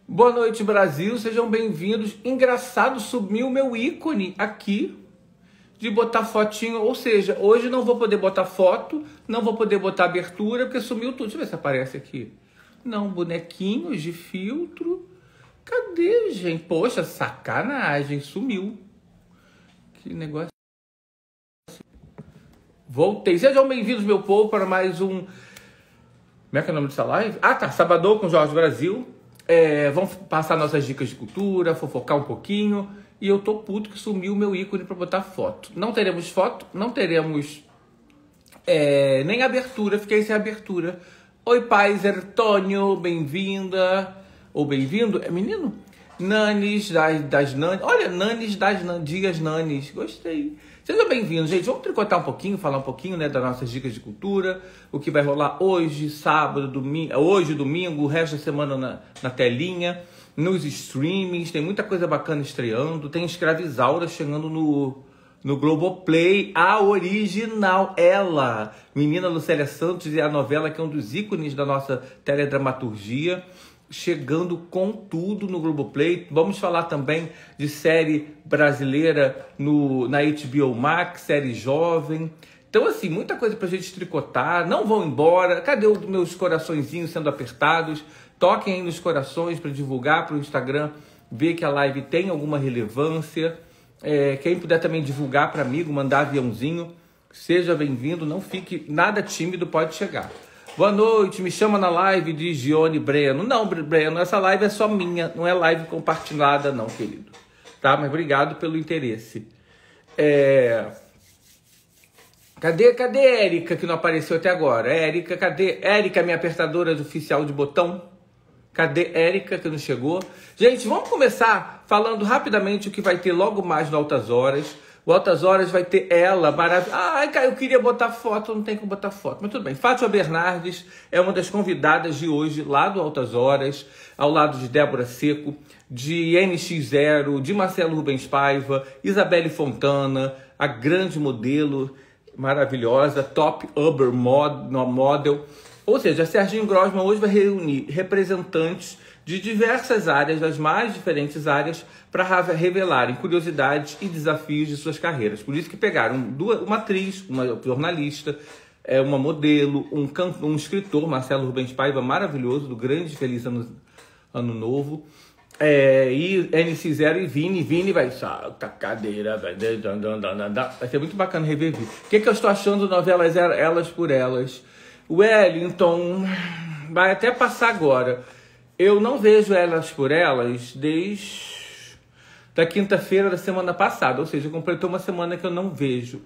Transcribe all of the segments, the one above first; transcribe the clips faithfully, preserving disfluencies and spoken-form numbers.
Boa noite, Brasil. Sejam bem-vindos. Engraçado, sumiu o meu ícone aqui de botar fotinho. Ou seja, hoje não vou poder botar foto, não vou poder botar abertura, porque sumiu tudo. Deixa eu ver se aparece aqui. Não, bonequinhos de filtro. Cadê, gente? Poxa, sacanagem. Sumiu. Que negócio. Voltei. Sejam bem-vindos, meu povo, para mais um... Como é que é o nome dessa live? Ah, tá. Sabadão com Jorge Brasil. É, vamos passar nossas dicas de cultura, fofocar um pouquinho. E eu tô puto que sumiu o meu ícone para botar foto. Não teremos foto, não teremos é, nem abertura. Fiquei sem abertura. Oi, Paz Ertônio, bem-vinda. Ou bem-vindo, é menino? Nanes das, das Nanes. Olha, Nanes das Nan, Dias Nanes. Gostei. Sejam bem-vindos, gente. Vamos tricotar um pouquinho, falar um pouquinho, né, das nossas dicas de cultura, o que vai rolar hoje, sábado, domingo, hoje, domingo, o resto da semana na, na telinha, nos streamings, tem muita coisa bacana estreando, tem Escravizaura chegando no, no Globoplay, a original, ela, menina Lucélia Santos, e a novela que é um dos ícones da nossa teledramaturgia, chegando com tudo no Globoplay. Vamos falar também de série brasileira no, na H B O Max, série jovem. Então, assim, muita coisa pra gente tricotar. Não vão embora. Cadê os meus coraçõezinhos sendo apertados? Toquem aí nos corações para divulgar para o Instagram, ver que a live tem alguma relevância. É, quem puder também divulgar para amigo, mandar aviãozinho, seja bem-vindo. Não fique nada tímido, pode chegar. Boa noite, me chama na live de Gione Breno. Não, Breno, essa live é só minha, não é live compartilhada não, querido. Tá? Mas obrigado pelo interesse. É... Cadê, cadê Érica, que não apareceu até agora? Érica, cadê? Érica, minha apertadora oficial de botão. Cadê Érica, que não chegou? Gente, vamos começar falando rapidamente o que vai ter logo mais no Altas Horas. O Altas Horas vai ter ela, maravilhosa. Ai, cara, eu queria botar foto, não tem como botar foto. Mas tudo bem. Fátima Bernardes é uma das convidadas de hoje, lá do Altas Horas, ao lado de Débora Seco, de N X zero, de Marcelo Rubens Paiva, Isabelle Fontana, a grande modelo maravilhosa, top Uber model. Ou seja, Serginho Grossman hoje vai reunir representantes de diversas áreas, das mais diferentes áreas, para revelarem curiosidades e desafios de suas carreiras. Por isso que pegaram duas, uma atriz, uma jornalista, uma modelo, um, cantor, um escritor, Marcelo Rubens Paiva, maravilhoso, do grande Feliz Ano, ano Novo, é, e N X zero e Vini. Vini vai... Salta a cadeira, vai... Vai ser muito bacana rever. O que, que eu estou achando da novela Elas por Elas? Wellington, vai até passar agora. Eu não vejo Elas por Elas desde da quinta-feira da semana passada, ou seja, completou uma semana que eu não vejo.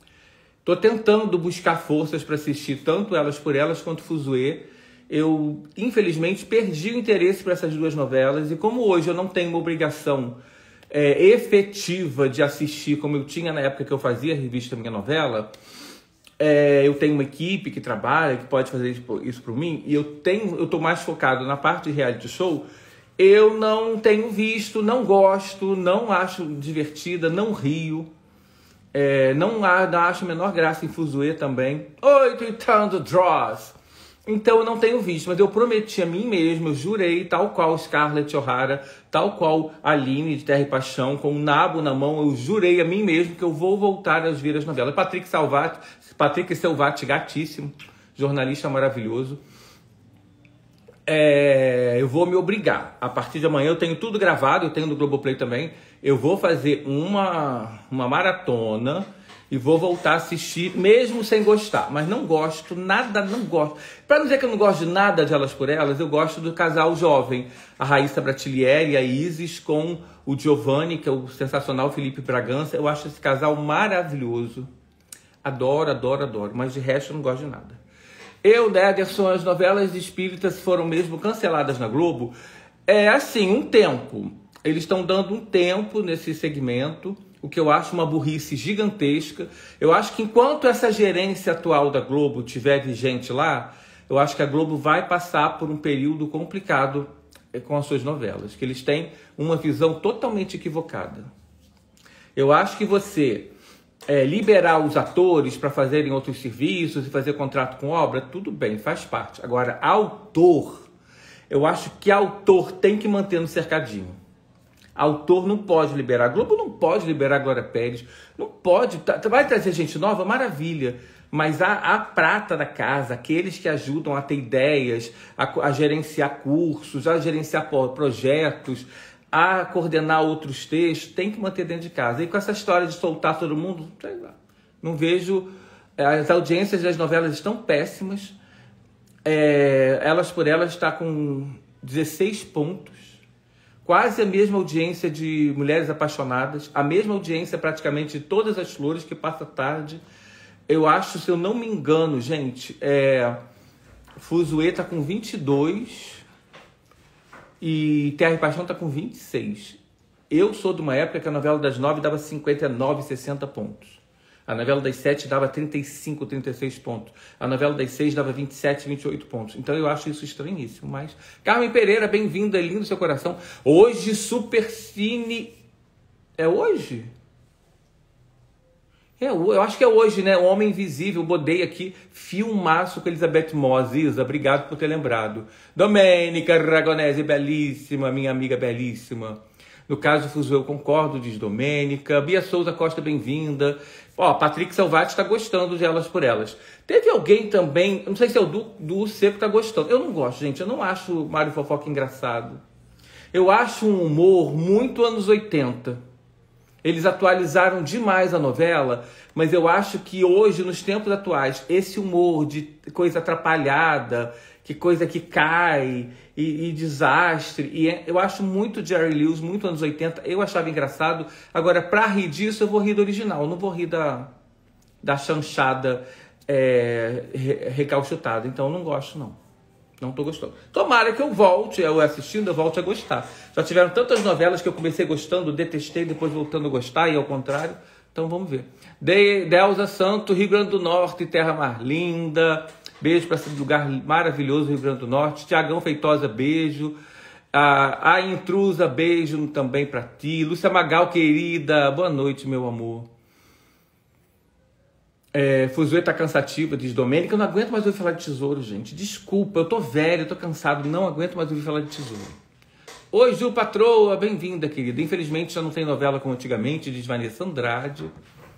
Tô tentando buscar forças para assistir tanto Elas por Elas quanto Fuzue. Eu, infelizmente, perdi o interesse por essas duas novelas, e como hoje eu não tenho uma obrigação é, efetiva de assistir, como eu tinha na época que eu fazia a revista Minha Novela, é, eu tenho uma equipe que trabalha, que pode fazer isso por mim, e eu tenho, eu tô mais focado na parte de reality show. Eu não tenho visto, não gosto, não acho divertida, não rio. É, não, não acho a menor graça em Fuzue também. Oi, tentando Dross. Então eu não tenho visto, mas eu prometi a mim mesmo, eu jurei, tal qual Scarlett O'Hara, tal qual Aline de Terra e Paixão, com o nabo na mão, eu jurei a mim mesmo que eu vou voltar a ver as novelas. Patrick Salvati, Patrick Selvati, gatíssimo, jornalista maravilhoso. É, eu vou me obrigar. A partir de amanhã eu tenho tudo gravado, eu tenho no Globoplay também. Eu vou fazer uma, uma maratona e vou voltar a assistir, mesmo sem gostar. Mas não gosto, nada, não gosto. Para não dizer que eu não gosto de nada de Elas por Elas, eu gosto do casal jovem. A Raíssa Bratilieri e a Isis com o Giovanni, que é o sensacional Felipe Bragança. Eu acho esse casal maravilhoso. Adoro, adoro, adoro. Mas de resto eu não gosto de nada. Eu, Nederson, as novelas espíritas foram mesmo canceladas na Globo. É assim, um tempo. Eles estão dando um tempo nesse segmento, o que eu acho uma burrice gigantesca. Eu acho que enquanto essa gerência atual da Globo estiver vigente lá, eu acho que a Globo vai passar por um período complicado com as suas novelas, que eles têm uma visão totalmente equivocada. Eu acho que você... É, liberar os atores para fazerem outros serviços e fazer contrato com obra, tudo bem, faz parte. Agora, autor Eu acho que autor tem que manter no cercadinho. Autor não pode liberar. A Globo não pode liberar a Glória Pérez. Não pode. Vai trazer gente nova? Maravilha. Mas a, a prata da casa, aqueles que ajudam a ter ideias, a, a gerenciar cursos, a gerenciar projetos, a coordenar outros textos, tem que manter dentro de casa. E com essa história de soltar todo mundo, sei lá, não vejo... As audiências das novelas estão péssimas. É, Elas por Elas está com dezesseis pontos. Quase a mesma audiência de Mulheres Apaixonadas. A mesma audiência praticamente de Todas as Flores, que passa tarde. Eu acho, se eu não me engano, gente, é, Fuzue está com vinte e dois e Terra e Paixão está com vinte e seis. Eu sou de uma época que a novela das nove dava cinquenta e nove, sessenta pontos. A novela das sete dava trinta e cinco, trinta e seis pontos. A novela das seis dava vinte e sete, vinte e oito pontos. Então eu acho isso estranhíssimo. Mas Carmen Pereira, bem-vinda, é lindo seu coração. Hoje, Supercine... É hoje? É, eu acho que é hoje, né? O Homem Invisível, botei aqui, filmaço com Elizabeth Moss. Isa, obrigado por ter lembrado. Domênica Ragonese, belíssima, minha amiga belíssima. No caso do Fuzue, eu concordo, diz Domênica. Bia Souza Costa, bem-vinda. Ó, Patrick Salvati está gostando de Elas por Elas. Teve alguém também, não sei se é o Du, Du Seco que tá gostando. Eu não gosto, gente. Eu não acho Mário Fofoca engraçado. Eu acho um humor muito anos oitenta. Eles atualizaram demais a novela, mas eu acho que hoje, nos tempos atuais, esse humor de coisa atrapalhada, que coisa que cai, e, e desastre, e é, eu acho muito Jerry Lewis, muito anos oitenta, eu achava engraçado. Agora, pra rir disso, eu vou rir do original, eu não vou rir da, da chanchada é, recalchutada, então eu não gosto, não. Não tô gostando. Tomara que eu volte, eu assistindo, eu volte a gostar. Já tiveram tantas novelas que eu comecei gostando, detestei, depois voltando a gostar, e ao contrário. Então vamos ver. De, Delza Santo, Rio Grande do Norte, terra mais linda. Beijo para esse lugar maravilhoso, Rio Grande do Norte. Tiagão Feitosa, beijo. A, a Intrusa, beijo também para ti. Lúcia Magal, querida, boa noite, meu amor. É, Fuzue tá cansativa, diz Domênica. Eu não aguento mais ouvir falar de tesouro, gente. Desculpa, eu tô velho, eu tô cansado. Não aguento mais ouvir falar de tesouro. Oi, Ju Patroa, bem-vinda, querida. Infelizmente já não tem novela como antigamente, diz Vanessa Andrade.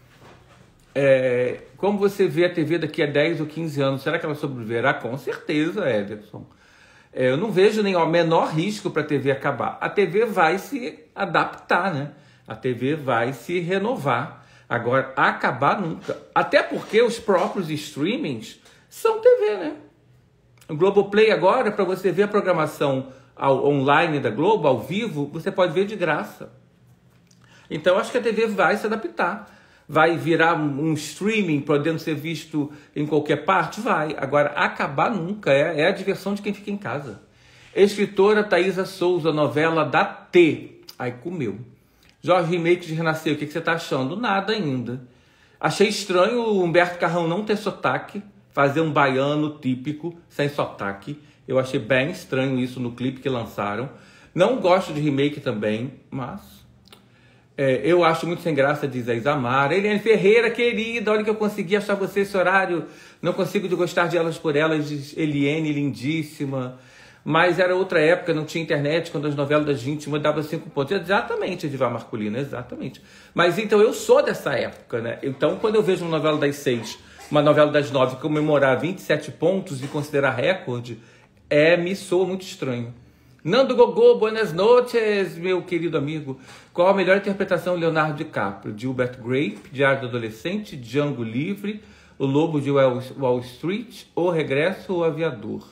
É, como você vê a T V daqui a dez ou quinze anos? Será que ela sobreviverá? Com certeza, Ederson. É, eu não vejo nem o menor risco para a T V acabar. A T V vai se adaptar, né? A T V vai se renovar. Agora, acabar nunca. Até porque os próprios streamings são T V, né? O Globoplay agora, para você ver a programação ao, online da Globo, ao vivo, você pode ver de graça. Então, acho que a T V vai se adaptar. Vai virar um streaming, podendo ser visto em qualquer parte? Vai. Agora, acabar nunca. É, é a diversão de quem fica em casa. Escritora Thaisa Souza, novela da T. Aí comeu. Jorge Remakes renasceu, o que, que você está achando? Nada ainda. Achei estranho o Humberto Carrão não ter sotaque, fazer um baiano típico, sem sotaque. Eu achei bem estranho isso no clipe que lançaram. Não gosto de remake também, mas... É, eu acho muito sem graça, diz a Isamara. Eliane Ferreira, querida, olha que eu consegui achar você esse horário. Não consigo de gostar de Elas por Elas, diz Eliane, lindíssima. Mas era outra época, não tinha internet, quando as novelas das vinte e uma davam cinco pontos. Exatamente, Edivar Marculino, exatamente. Mas então eu sou dessa época, né? Então quando eu vejo uma novela das seis, uma novela das nove comemorar vinte e sete pontos e considerar recorde, é, me soa muito estranho. Nando Gogô, buenas noches, meu querido amigo. Qual a melhor interpretação de Leonardo DiCaprio? Gilbert Grape, Diário do Adolescente, Django Livre, O Lobo de Wall Street, O Regresso ou Aviador?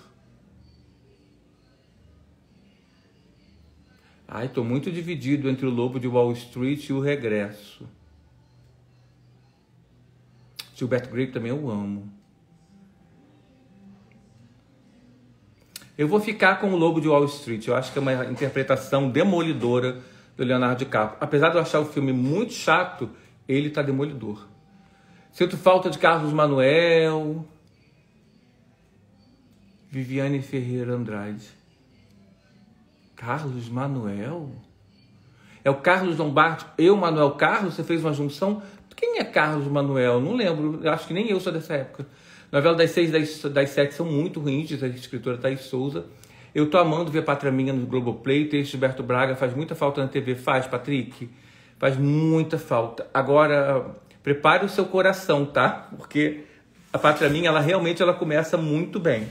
Ai, tô muito dividido entre O Lobo de Wall Street e O Regresso. Gilbert Grape também eu amo. Eu vou ficar com O Lobo de Wall Street. Eu acho que é uma interpretação demolidora do Leonardo DiCaprio. Apesar de eu achar o filme muito chato, ele tá demolidor. Sinto falta de Carlos Manuel. Viviane Ferreira Andrade. Carlos Manuel? É o Carlos Lombardi, eu, Manuel Carlos? Você fez uma junção? Quem é Carlos Manuel? Não lembro, eu acho que nem eu sou dessa época. Novela das seis, das, das sete são muito ruins, diz a escritora Thaís Souza. Eu tô amando ver Pátria Minha no Globoplay. Texto de Gilberto Braga faz muita falta na T V. Faz, Patrick? Faz muita falta. Agora, prepare o seu coração, tá? Porque a Pátria Minha, ela realmente ela começa muito bem.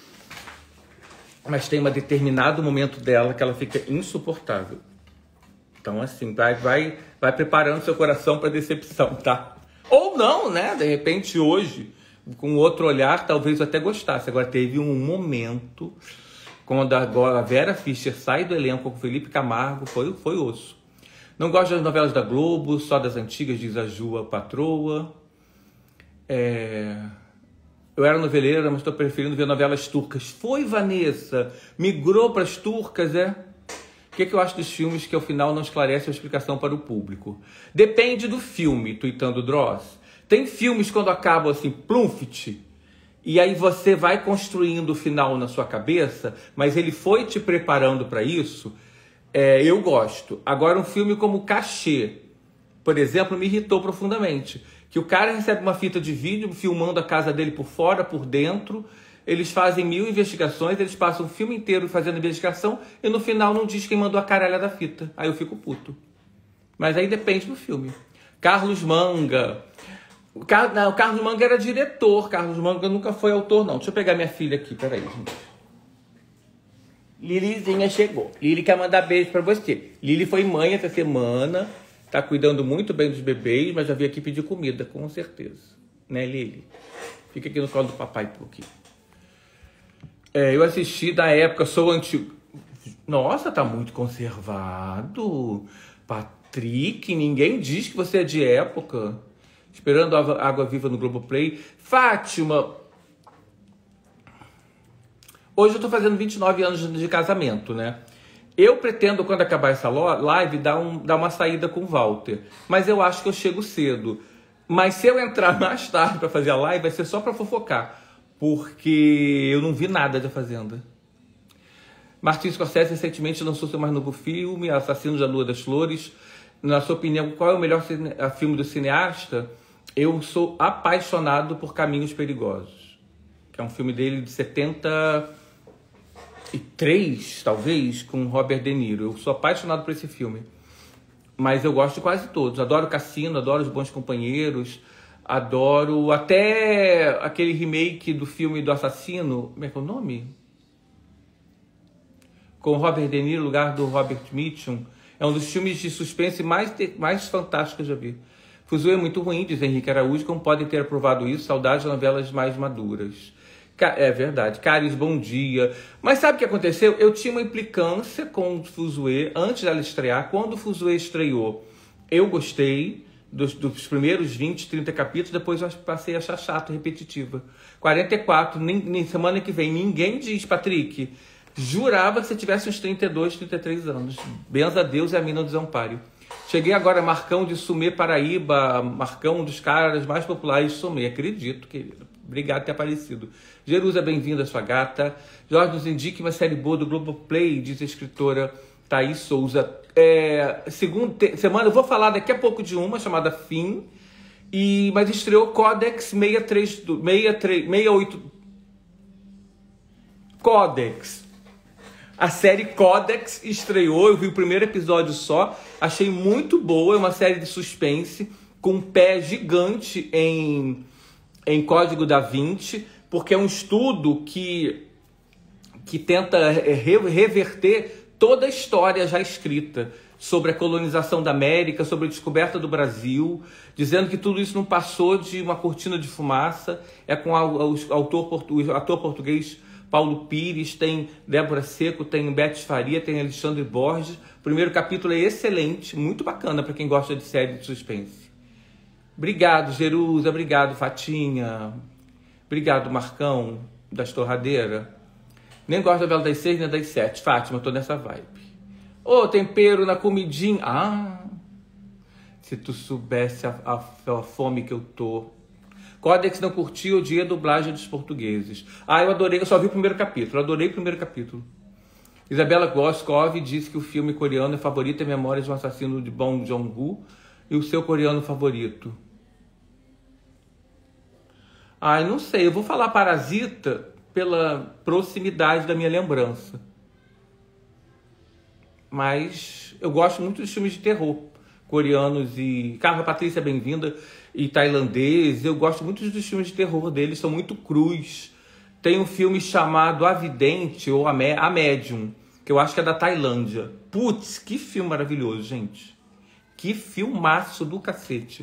Mas tem um determinado momento dela que ela fica insuportável. Então, assim, vai, vai, vai preparando seu coração para decepção, tá? Ou não, né? De repente, hoje, com outro olhar, talvez eu até gostasse. Agora, teve um momento, quando agora a Vera Fischer sai do elenco com o Felipe Camargo, foi, foi osso. Não gosto das novelas da Globo, só das antigas, diz a Ju, a patroa. É... Eu era noveleira, mas estou preferindo ver novelas turcas. Foi, Vanessa? Migrou para as turcas, é? O que, que eu acho dos filmes que ao final não esclarece a explicação para o público? Depende do filme, tuitando Dross. Tem filmes quando acabam assim, plumfit, e aí você vai construindo o final na sua cabeça, mas ele foi te preparando para isso. É, eu gosto. Agora, um filme como Cachê, por exemplo, me irritou profundamente. Que o cara recebe uma fita de vídeo filmando a casa dele por fora, por dentro. Eles fazem mil investigações, eles passam o filme inteiro fazendo investigação e no final não diz quem mandou a caralha da fita. Aí eu fico puto. Mas aí depende do filme. Carlos Manga. O, Car... não, o Carlos Manga era diretor. Carlos Manga nunca foi autor, não. Deixa eu pegar minha filha aqui, peraí, gente. Lilizinha chegou. Lili quer mandar beijo pra você. Lili foi mãe essa semana. Tá cuidando muito bem dos bebês, mas já veio aqui pedir comida, com certeza. Né, Lili? Fica aqui no colo do papai por aqui. É, eu assisti da época, sou antigo. Nossa, tá muito conservado. Patrick, ninguém diz que você é de época. Esperando a Água Viva no Globoplay. Fátima. Hoje eu tô fazendo vinte e nove anos de casamento, né? Eu pretendo, quando acabar essa live, dar, um, dar uma saída com o Walter. Mas eu acho que eu chego cedo. Mas se eu entrar mais tarde para fazer a live, vai ser só para fofocar. Porque eu não vi nada de A Fazenda. Martin Scorsese recentemente lançou seu mais novo filme, Assassinos da Lua das Flores. Na sua opinião, qual é o melhor cine... filme do cineasta? Eu sou apaixonado por Caminhos Perigosos. Que é um filme dele de setenta e três, talvez, com Robert De Niro. Eu sou apaixonado por esse filme. Mas eu gosto de quase todos. Adoro Cassino, adoro Os Bons Companheiros, adoro até aquele remake do filme do Assassino. Como é que é o nome? Com Robert De Niro, no lugar do Robert Mitchum. É um dos filmes de suspense mais, mais fantásticos que eu já vi. Fuzue é muito ruim, diz Henrique Araújo. Como podem ter aprovado isso? Saudades de novelas mais maduras. É verdade. Caris, bom dia. Mas sabe o que aconteceu? Eu tinha uma implicância com o Fuzue antes dela estrear. Quando o Fuzue estreou, eu gostei dos, dos primeiros vinte, trinta capítulos. Depois eu passei a achar chato, repetitiva. quarenta e quatro, nem, nem, semana que vem. Ninguém diz, Patrick, jurava que você tivesse uns trinta e dois, trinta e três anos. Benza a Deus e a mim não desampare. Cheguei agora, Marcão de Sumê, Paraíba. Marcão, um dos caras mais populares de Sumê. Acredito, querido. Obrigado por ter aparecido. Jerusa, bem-vinda, sua gata. Jorge, nos indique uma série boa do Globoplay, diz a escritora Thaís Souza. É, segunda te, semana, eu vou falar daqui a pouco de uma, chamada Fim. E, mas estreou Codex sessenta e três, sessenta e três, sessenta e oito. Codex. A série Codex estreou, eu vi o primeiro episódio só. Achei muito boa, é uma série de suspense, com um pé gigante em... em Código da Vinci, porque é um estudo que, que tenta re, reverter toda a história já escrita sobre a colonização da América, sobre a descoberta do Brasil, dizendo que tudo isso não passou de uma cortina de fumaça. É com a, o, autor, o ator português Paulo Pires, tem Débora Seco, tem Beth Faria, tem Alexandre Borges. O primeiro capítulo é excelente, muito bacana para quem gosta de série de suspense. Obrigado, Jerusa. Obrigado, Fatinha. Obrigado, Marcão, das Torradeiras. Nem gosto da novela das seis nem das sete. Fátima, eu tô nessa vibe. Ô, oh, tempero na comidinha. Ah, se tu soubesse a, a, a fome que eu tô. Codex não curtiu, odiei a dublagem dos portugueses. Ah, eu adorei, eu só vi o primeiro capítulo. Eu adorei o primeiro capítulo. Isabela Goskov disse que o filme coreano é favorito em Memórias de um Assassino de Bong Joon-ho e o seu coreano favorito. Ai, não sei. Eu vou falar Parasita pela proximidade da minha lembrança. mas eu gosto muito dos filmes de terror coreanos e Carla Patrícia Bem-vinda e tailandês. Eu gosto muito dos filmes de terror deles, são muito crus. Tem um filme chamado A Vidente ou A Médium, que eu acho que é da Tailândia. Putz, que filme maravilhoso, gente. Que filmaço do cacete.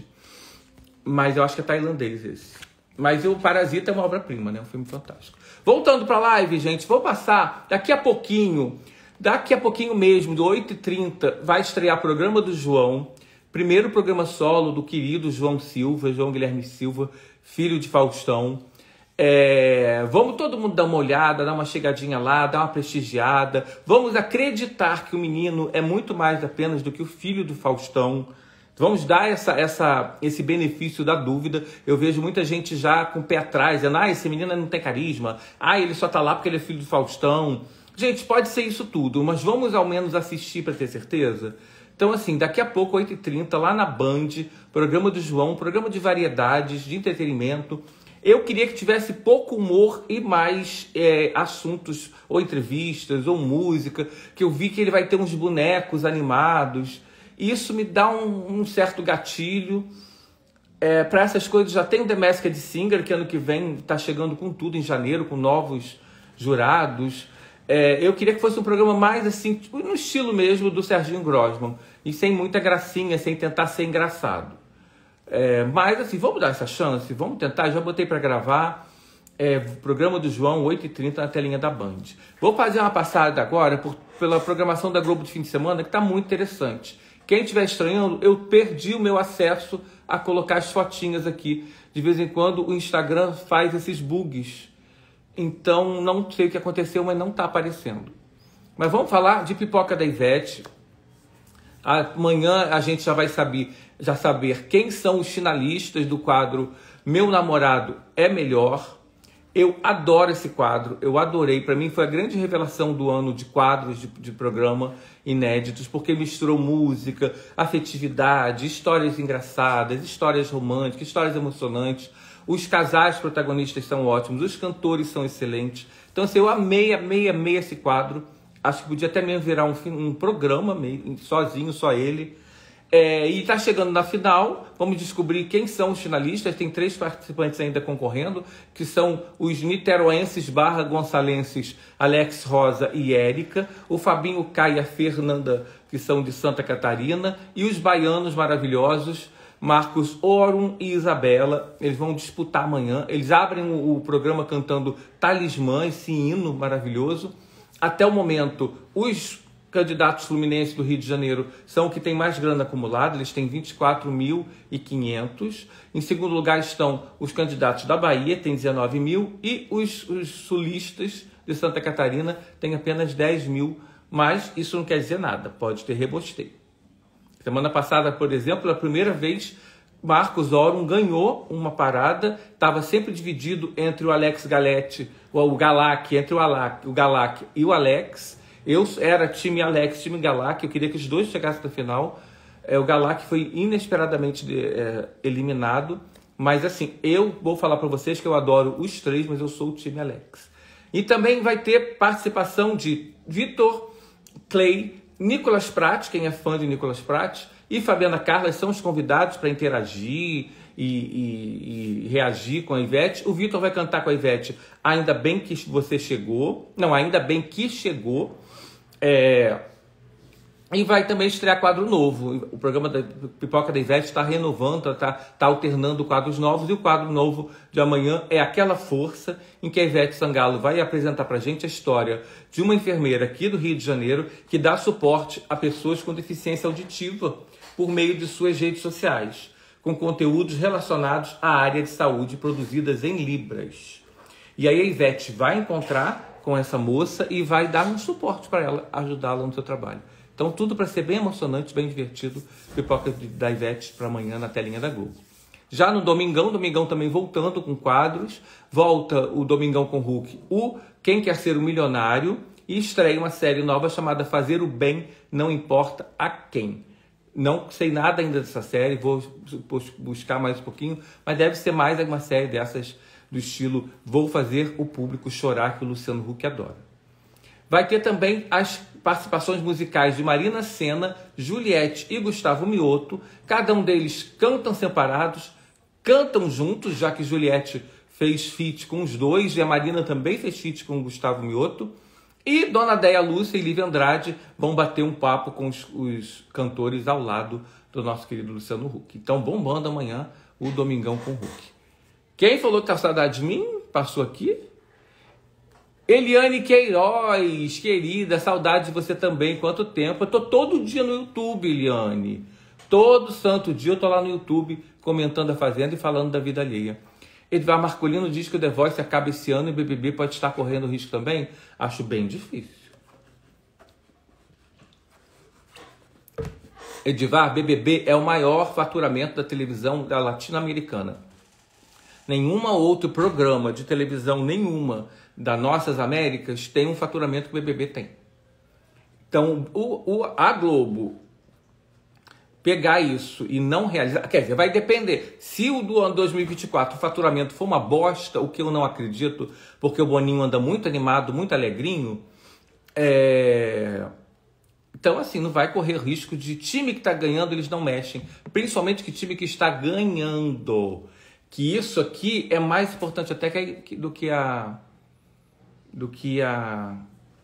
Mas eu acho que é tailandês esse. Mas o Parasita é uma obra-prima, né? Um filme fantástico. Voltando para a live, gente, vou passar daqui a pouquinho, daqui a pouquinho mesmo, de oito e trinta, vai estrear o programa do João. Primeiro programa solo do querido João Silva, João Guilherme Silva, filho de Faustão. É, vamos todo mundo dar uma olhada, dar uma chegadinha lá, dar uma prestigiada. Vamos acreditar que o menino é muito mais apenas do que o filho do Faustão. Vamos dar essa, essa, esse benefício da dúvida. Eu vejo muita gente já com o pé atrás, dizendo, ah, esse menino não tem carisma. Ah, ele só tá lá porque ele é filho do Faustão. Gente, pode ser isso tudo, mas vamos ao menos assistir para ter certeza? Então, assim, daqui a pouco, oito e trinta, lá na Band, programa do João, programa de variedades, de entretenimento. Eu queria que tivesse pouco humor e mais é, assuntos, ou entrevistas, ou música, que eu vi que ele vai ter uns bonecos animados. Isso me dá um, um certo gatilho. É, para essas coisas, já tem o The Masked Singer, que ano que vem está chegando com tudo em janeiro, com novos jurados. É, eu queria que fosse um programa mais assim, tipo, no estilo mesmo do Serginho Grosman, e sem muita gracinha, sem tentar ser engraçado. É, mas assim, vamos dar essa chance, vamos tentar. Já botei para gravar é, o programa do João, oito e trinta, na telinha da Band. Vou fazer uma passada agora por, pela programação da Globo de fim de semana, que está muito interessante. Quem estiver estranhando, eu perdi o meu acesso a colocar as fotinhas aqui. De vez em quando o Instagram faz esses bugs. Então, não sei o que aconteceu, mas não está aparecendo. Mas vamos falar de Pipoca da Ivete. Amanhã a gente já vai saber, já saber quem são os finalistas do quadro Meu Namorado é Melhor. Eu adoro esse quadro, eu adorei. Para mim foi a grande revelação do ano de quadros de, de programa inéditos, porque misturou música, afetividade, histórias engraçadas, histórias românticas, histórias emocionantes. Os casais protagonistas são ótimos, os cantores são excelentes. Então, assim, eu amei, amei, amei esse quadro. Acho que podia até mesmo virar um, um programa, meio, sozinho, só ele. É, e está chegando na final, vamos descobrir quem são os finalistas. Tem três participantes ainda concorrendo, que são os niteroenses barra gonçalenses Alex Rosa e Érica, o Fabinho Caia e a Fernanda, que são de Santa Catarina, e os baianos maravilhosos Marcos Orum e Isabela. Eles vão disputar amanhã. Eles abrem o, o programa cantando Talismã, esse hino maravilhoso. Até o momento, os candidatos fluminenses do Rio de Janeiro são os que têm mais grana acumulada, eles têm vinte e quatro mil e quinhentos. Em segundo lugar estão os candidatos da Bahia, tem dezenove mil, e os, os sulistas de Santa Catarina têm apenas dez mil, mas isso não quer dizer nada, pode ter rebosteio. Semana passada, por exemplo, pela primeira vez, Marcos Orum ganhou uma parada, estava sempre dividido entre o Alex Galete, o Galac, entre o, Alac, o Galac e o Alex. Eu era time Alex, time Galac, eu queria que os dois chegassem na final. É, o Galac foi inesperadamente é, eliminado, mas assim, eu vou falar para vocês que eu adoro os três, mas eu sou o time Alex. E também vai ter participação de Vitor Clay, Nicolas Prat, quem é fã de Nicolas Prat, e Fabiana Carla são os convidados para interagir e, e, e reagir com a Ivete. O Vitor vai cantar com a Ivete Ainda Bem Que Você Chegou. Não, Ainda Bem Que Chegou. É... E vai também estrear quadro novo. O programa da Pipoca da Ivete está renovando, está tá alternando quadros novos. E o quadro novo de amanhã é Aquela Força, em que a Ivete Sangalo vai apresentar para a gente a história de uma enfermeira aqui do Rio de Janeiro que dá suporte a pessoas com deficiência auditiva por meio de suas redes sociais, com conteúdos relacionados à área de saúde produzidas em Libras. E aí a Ivete vai encontrar com essa moça e vai dar um suporte para ela, ajudá-la no seu trabalho. Então, tudo para ser bem emocionante, bem divertido. Pipoca da Ivete para amanhã na telinha da Globo. Já no Domingão, Domingão também voltando com quadros. Volta o Domingão com Hulk, o Quem Quer Ser o Milionário. E estreia uma série nova chamada Fazer o Bem Não Importa a Quem. Não sei nada ainda dessa série, vou buscar mais um pouquinho. Mas deve ser mais uma série dessas do estilo Vou Fazer o Público Chorar, que o Luciano Huck adora. Vai ter também as participações musicais de Marina Sena, Juliette e Gustavo Mioto. Cada um deles cantam separados, cantam juntos, já que Juliette fez feat com os dois e a Marina também fez feat com o Gustavo Mioto. E Dona Déia Lúcia e Lívia Andrade vão bater um papo com os, os cantores ao lado do nosso querido Luciano Huck. Então, bombando amanhã o Domingão com o Huck. Quem falou que tá saudade de mim? Passou aqui. Eliane Queiroz, querida, saudade de você também. Quanto tempo? Eu tô todo dia no YouTube, Eliane. Todo santo dia eu tô lá no YouTube comentando a Fazenda e falando da vida alheia. Edvar Marcolino diz que o The Voice acaba esse ano e o B B B pode estar correndo risco também. Acho bem difícil. Edvar, B B B é o maior faturamento da televisão da latino-americana. Nenhuma outro programa de televisão, nenhuma das nossas Américas tem um faturamento que o B B B tem. Então, o, o, a Globo pegar isso e não realizar... Quer dizer, vai depender. Se o do ano dois mil e vinte e quatro o faturamento for uma bosta, o que eu não acredito, porque o Boninho anda muito animado, muito alegrinho, é... então, assim, não vai correr risco de time que está ganhando, eles não mexem. Principalmente que time que está ganhando. Que isso aqui é mais importante até que, do que a... do que a...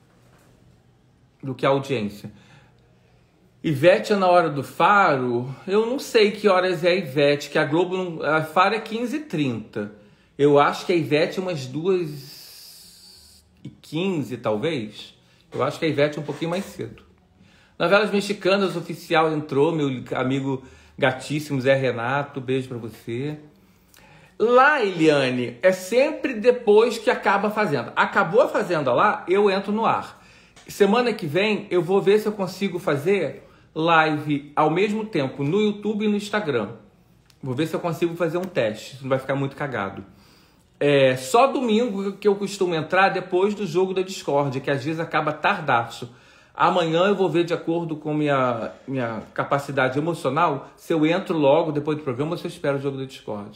do que a audiência. Ivete na hora do Faro, eu não sei que horas é a Ivete, que a Globo, não, a Faro é quinze e trinta. Eu acho que a Ivete é umas duas e quinze, talvez. Eu acho que a Ivete é um pouquinho mais cedo. Novelas Mexicanas, oficial entrou, meu amigo gatíssimo Zé Renato, beijo pra você. Lá, Eliane, é sempre depois que acaba a Fazenda. Acabou a Fazenda lá, eu entro no ar. Semana que vem eu vou ver se eu consigo fazer live ao mesmo tempo no YouTube e no Instagram. Vou ver se eu consigo fazer um teste, não vai ficar muito cagado. É só domingo que eu costumo entrar depois do jogo da Discord, que às vezes acaba tardaço. Amanhã eu vou ver de acordo com minha, minha capacidade emocional se eu entro logo depois do programa ou se eu espero o jogo da Discord.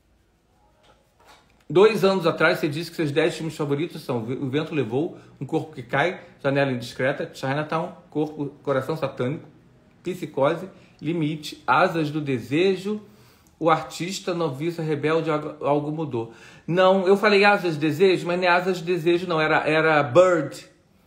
Dois anos atrás, você disse que seus dez filmes favoritos são O Vento Levou, Um Corpo que Cai, Janela Indiscreta, Chinatown, Corpo, Coração Satânico, Psicose, Limite, Asas do Desejo, O Artista, Noviça, Rebelde, Algo Mudou. Não, eu falei Asas do Desejo, mas não é Asas do Desejo, não. Era, era Bird,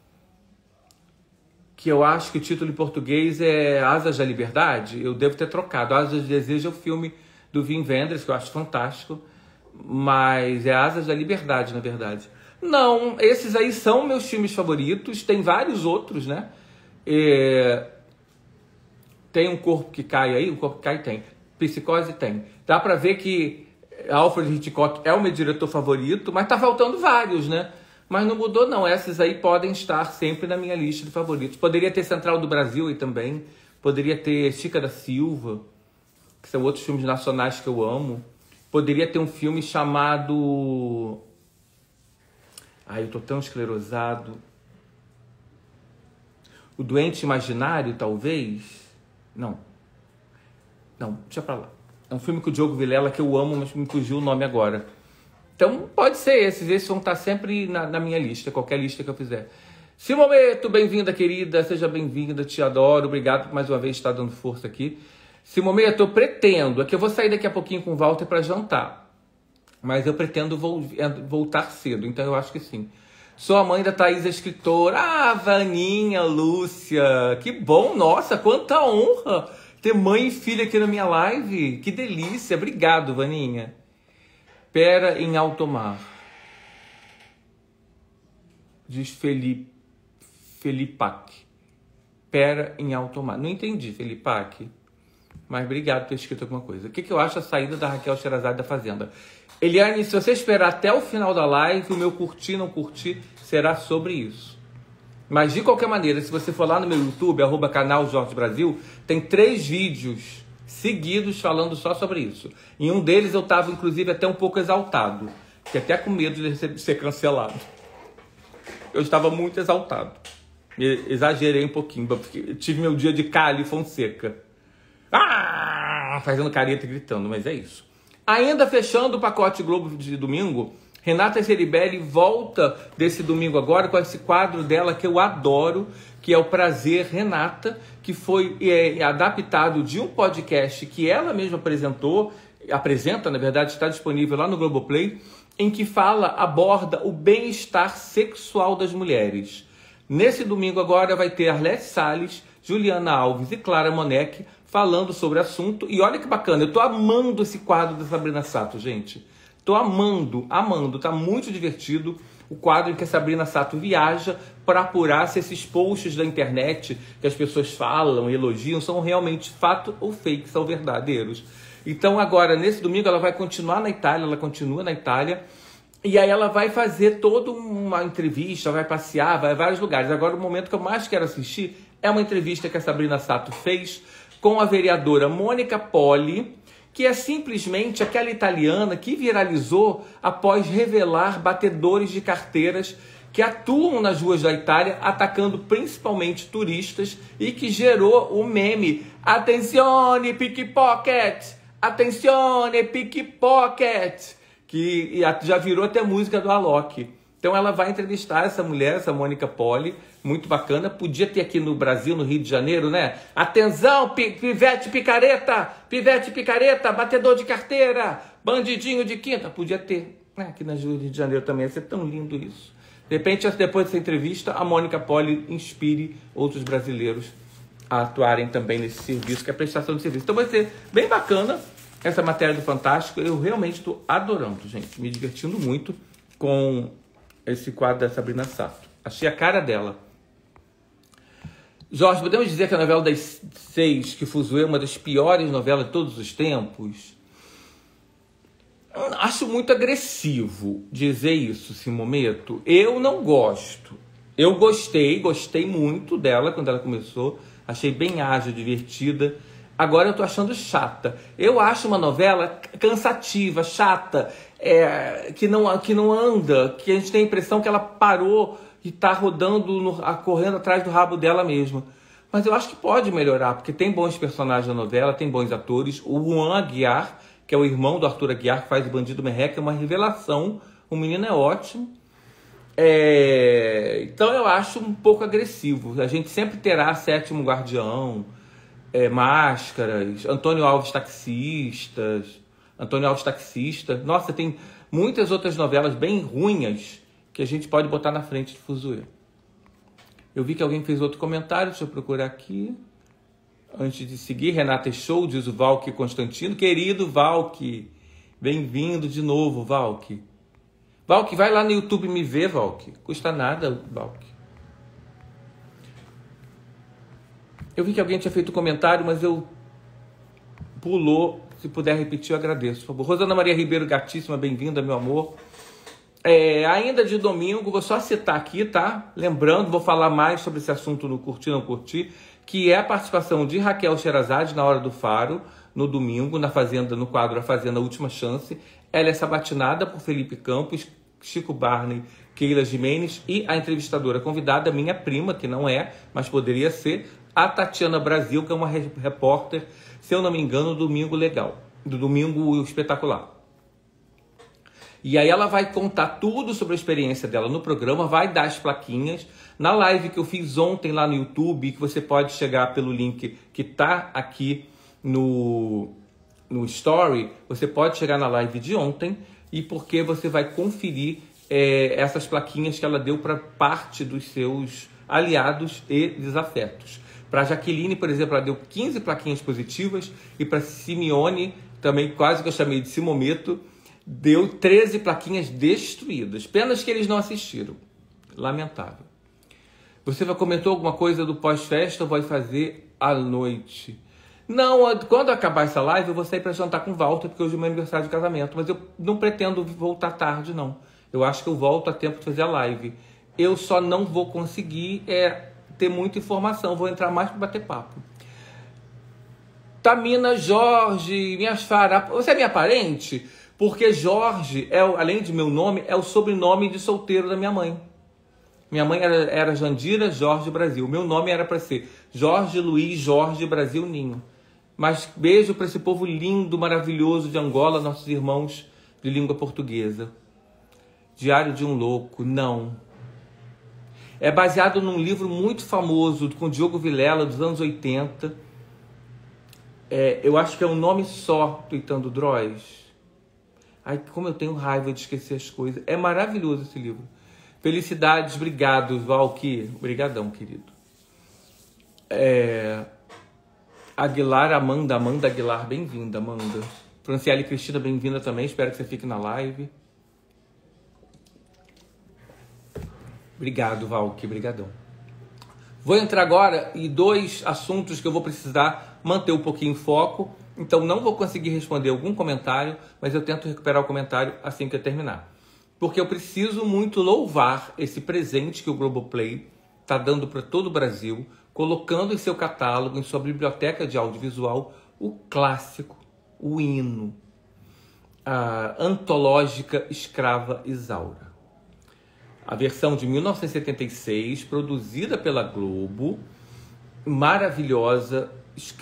que eu acho que o título em português é Asas da Liberdade. Eu devo ter trocado. Asas do Desejo é o filme do Wim Wenders, que eu acho fantástico. Mas é Asas da Liberdade, na verdade. Não, esses aí são meus filmes favoritos. Tem vários outros, né? É... Tem Um Corpo que Cai aí? Um Corpo que Cai tem. Psicose tem. Dá pra ver que Alfred Hitchcock é o meu diretor favorito, mas tá faltando vários, né? Mas não mudou, não. Essas aí podem estar sempre na minha lista de favoritos. Poderia ter Central do Brasil aí também. Poderia ter Chica da Silva, que são outros filmes nacionais que eu amo. Poderia ter um filme chamado... Ai, eu tô tão esclerosado. O Doente Imaginário, talvez? Não. Não, deixa pra lá. É um filme com o Diogo Vilela que eu amo, mas me fugiu o nome agora. Então, pode ser esses. Esses vão estar sempre na, na minha lista, qualquer lista que eu fizer. Simometo, bem-vinda, querida. Seja bem-vinda, te adoro. Obrigado por mais uma vez estar dando força aqui. Simometo, eu pretendo, é que eu vou sair daqui a pouquinho com o Walter para jantar, mas eu pretendo vol voltar cedo, então eu acho que sim. Sou a mãe da Thaís, a escritora. Ah, Vaninha, Lúcia, que bom, nossa, quanta honra ter mãe e filha aqui na minha live, que delícia, obrigado, Vaninha. Pera em alto mar, diz Felipe, Felipac. Pera em alto mar, não entendi, Felipac. Mas obrigado por ter escrito alguma coisa. O que, que eu acho a saída da Raquel Sherazade da Fazenda? Eliane, se você esperar até o final da live, o meu curtir, não curtir, será sobre isso. Mas de qualquer maneira, se você for lá no meu YouTube, arroba canal Jorge Brasil, tem três vídeos seguidos falando só sobre isso. Em um deles eu estava, inclusive, até um pouco exaltado. Fiquei até com medo de ser cancelado. Eu estava muito exaltado. Exagerei um pouquinho, porque tive meu dia de Cali Fonseca. Ah, fazendo careta e gritando, mas é isso. Ainda fechando o pacote Globo de domingo, Renata Ceribelli volta desse domingo agora com esse quadro dela que eu adoro, que é o Prazer Renata, que foi é, adaptado de um podcast que ela mesma apresentou, apresenta, na verdade, está disponível lá no Globoplay, em que fala, aborda o bem-estar sexual das mulheres. Nesse domingo agora vai ter Arlete Salles, Juliana Alves e Clara Moneck falando sobre o assunto. E olha que bacana, eu tô amando esse quadro da Sabrina Sato, gente. Tô amando, amando, tá muito divertido o quadro em que a Sabrina Sato viaja para apurar se esses posts da internet que as pessoas falam e elogiam são realmente fato ou fake, são verdadeiros. Então agora, nesse domingo, ela vai continuar na Itália, ela continua na Itália, e aí ela vai fazer toda uma entrevista, vai passear, vai a vários lugares. Agora, o momento que eu mais quero assistir é uma entrevista que a Sabrina Sato fez com a vereadora Mônica Poli, que é simplesmente aquela italiana que viralizou após revelar batedores de carteiras que atuam nas ruas da Itália, atacando principalmente turistas, e que gerou o meme "Attenzione, pickpocket! Attenzione, pickpocket!", que já virou até música do Alok. Então ela vai entrevistar essa mulher, essa Mônica Poli, muito bacana. Podia ter aqui no Brasil, no Rio de Janeiro, né? Atenção, pivete picareta, pivete picareta, batedor de carteira, bandidinho de quinta. Podia ter, né? Aqui no Rio de Janeiro também, ia ser tão lindo isso. De repente, depois dessa entrevista, a Mônica Poli inspire outros brasileiros a atuarem também nesse serviço, que é a prestação de serviço. Então vai ser bem bacana essa matéria do Fantástico. Eu realmente estou adorando, gente, me divertindo muito com esse quadro da Sabrina Sato. Achei a cara dela. Jorge, podemos dizer que a novela das seis, que Fuzuê é uma das piores novelas de todos os tempos? Acho muito agressivo dizer isso, Simometo. Eu não gosto. Eu gostei, gostei muito dela quando ela começou. Achei bem ágil, divertida. Agora eu tô achando chata. Eu acho uma novela cansativa, chata, é, que, não, que não anda, que a gente tem a impressão que ela parou e tá rodando, no, correndo atrás do rabo dela mesma. Mas eu acho que pode melhorar, porque tem bons personagens na novela, tem bons atores. O Juan Aguiar, que é o irmão do Arthur Aguiar, que faz o Bandido Merreca, é uma revelação. O menino é ótimo. É... Então eu acho um pouco agressivo. A gente sempre terá Sétimo Guardião, é, Máscaras, Antônio Alves Taxistas, Antônio Alves Taxista. Nossa, tem muitas outras novelas bem ruins que a gente pode botar na frente de Fuzuê. Eu vi que alguém fez outro comentário, deixa eu procurar aqui. Antes de seguir, Renata Show, diz o Valque Constantino. Querido Valque, bem-vindo de novo, Valque. Valque, vai lá no YouTube me ver, Valque. Custa nada, Valque. Eu vi que alguém tinha feito um comentário, mas eu pulou. Se puder repetir, eu agradeço, por favor. Rosana Maria Ribeiro, gatíssima, bem-vinda, meu amor. É, ainda de domingo, vou só citar aqui, tá? Lembrando, vou falar mais sobre esse assunto no Curtir Não Curtir, que é a participação de Raquel Sherazade na Hora do Faro, no domingo, na Fazenda, no quadro A Fazenda Última Chance. Ela é sabatinada por Felipe Campos, Chico Barney, Keila Jimenez e a entrevistadora convidada, minha prima, que não é, mas poderia ser, a Tatiana Brasil, que é uma repórter, se eu não me engano, do Domingo Legal, do Domingo Espetacular. E aí ela vai contar tudo sobre a experiência dela no programa, vai dar as plaquinhas. Na live que eu fiz ontem lá no YouTube, que você pode chegar pelo link que tá aqui no, no Story, você pode chegar na live de ontem, e porque você vai conferir é, essas plaquinhas que ela deu para parte dos seus aliados e desafetos. Para Jaqueline, por exemplo, ela deu quinze plaquinhas positivas, e para Simeone, também quase que eu chamei de Simometo, deu treze plaquinhas destruídas. Penas que eles não assistiram. Lamentável. Você já comentou alguma coisa do pós-festa ou vai fazer à noite? Não, quando acabar essa live eu vou sair para jantar com o Walter, porque hoje é meu aniversário de casamento. Mas eu não pretendo voltar tarde, não. Eu acho que eu volto a tempo de fazer a live. Eu só não vou conseguir é, ter muita informação. Vou entrar mais para bater papo. Tamina Jorge, minhas fará. Você é minha parente? Porque Jorge, é, além de meu nome, é o sobrenome de solteiro da minha mãe. Minha mãe era, era Jandira Jorge Brasil. Meu nome era para ser Jorge Luiz Jorge Brasil Ninho. Mas beijo para esse povo lindo, maravilhoso de Angola, nossos irmãos de língua portuguesa. Diário de um Louco, não. É baseado num livro muito famoso com Diogo Vilela, dos anos oitenta. É, eu acho que é um nome só, Tuitando Droz. Ai, como eu tenho raiva de esquecer as coisas. É maravilhoso esse livro. Felicidades, obrigado, Valky. Obrigadão, querido. É... Aguilar, Amanda, Amanda Aguilar, bem-vinda, Amanda. Franciele Cristina, bem-vinda também, espero que você fique na live. Obrigado, Valky, brigadão. Vou entrar agora em dois assuntos que eu vou precisar manter um pouquinho em foco, então não vou conseguir responder algum comentário, mas eu tento recuperar o comentário assim que eu terminar. Porque eu preciso muito louvar esse presente que o Globoplay está dando para todo o Brasil, colocando em seu catálogo, em sua biblioteca de audiovisual, o clássico, o hino, a antológica Escrava Isaura. A versão de mil novecentos e setenta e seis, produzida pela Globo, maravilhosa,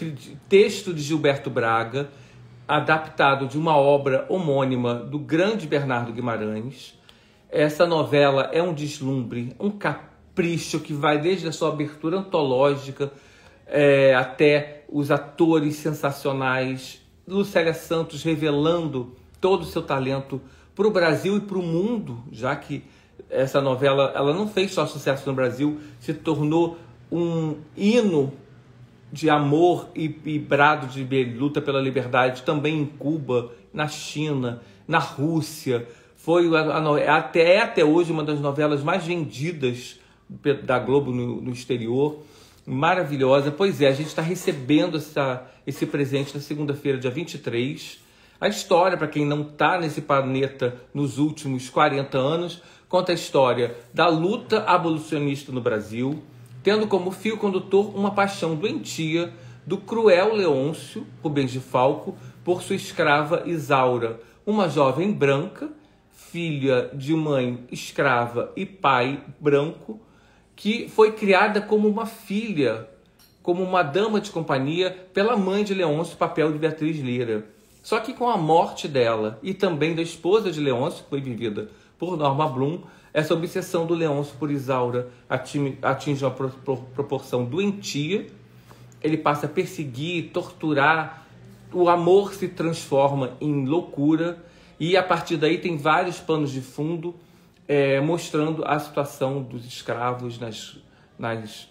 texto de Gilberto Braga, adaptado de uma obra homônima do grande Bernardo Guimarães. Essa novela é um deslumbre, um capricho que vai desde a sua abertura antológica é, até os atores sensacionais, Lucélia Santos revelando todo o seu talento para o Brasil e para o mundo, já que essa novela ela não fez só sucesso no Brasil, se tornou um hino de amor e, e brado de luta pela liberdade também em Cuba, na China, na Rússia. Foi a, a, até, é até hoje uma das novelas mais vendidas da Globo no, no exterior. Maravilhosa. Pois é, a gente está recebendo essa, esse presente na segunda-feira, dia vinte e três. A história, para quem não está nesse planeta nos últimos quarenta anos, conta a história da luta abolicionista no Brasil, tendo como fio condutor uma paixão doentia do cruel Leôncio Rubens de Falco por sua escrava Isaura, uma jovem branca, filha de mãe escrava e pai branco, que foi criada como uma filha, como uma dama de companhia pela mãe de Leôncio, papel de Beatriz Lira. Só que com a morte dela e também da esposa de Leôncio, que foi vivida por Norma Bloom, essa obsessão do Leôncio por Isaura atinge uma proporção doentia. Ele passa a perseguir, torturar, o amor se transforma em loucura e a partir daí tem vários panos de fundo é, mostrando a situação dos escravos nas, nas,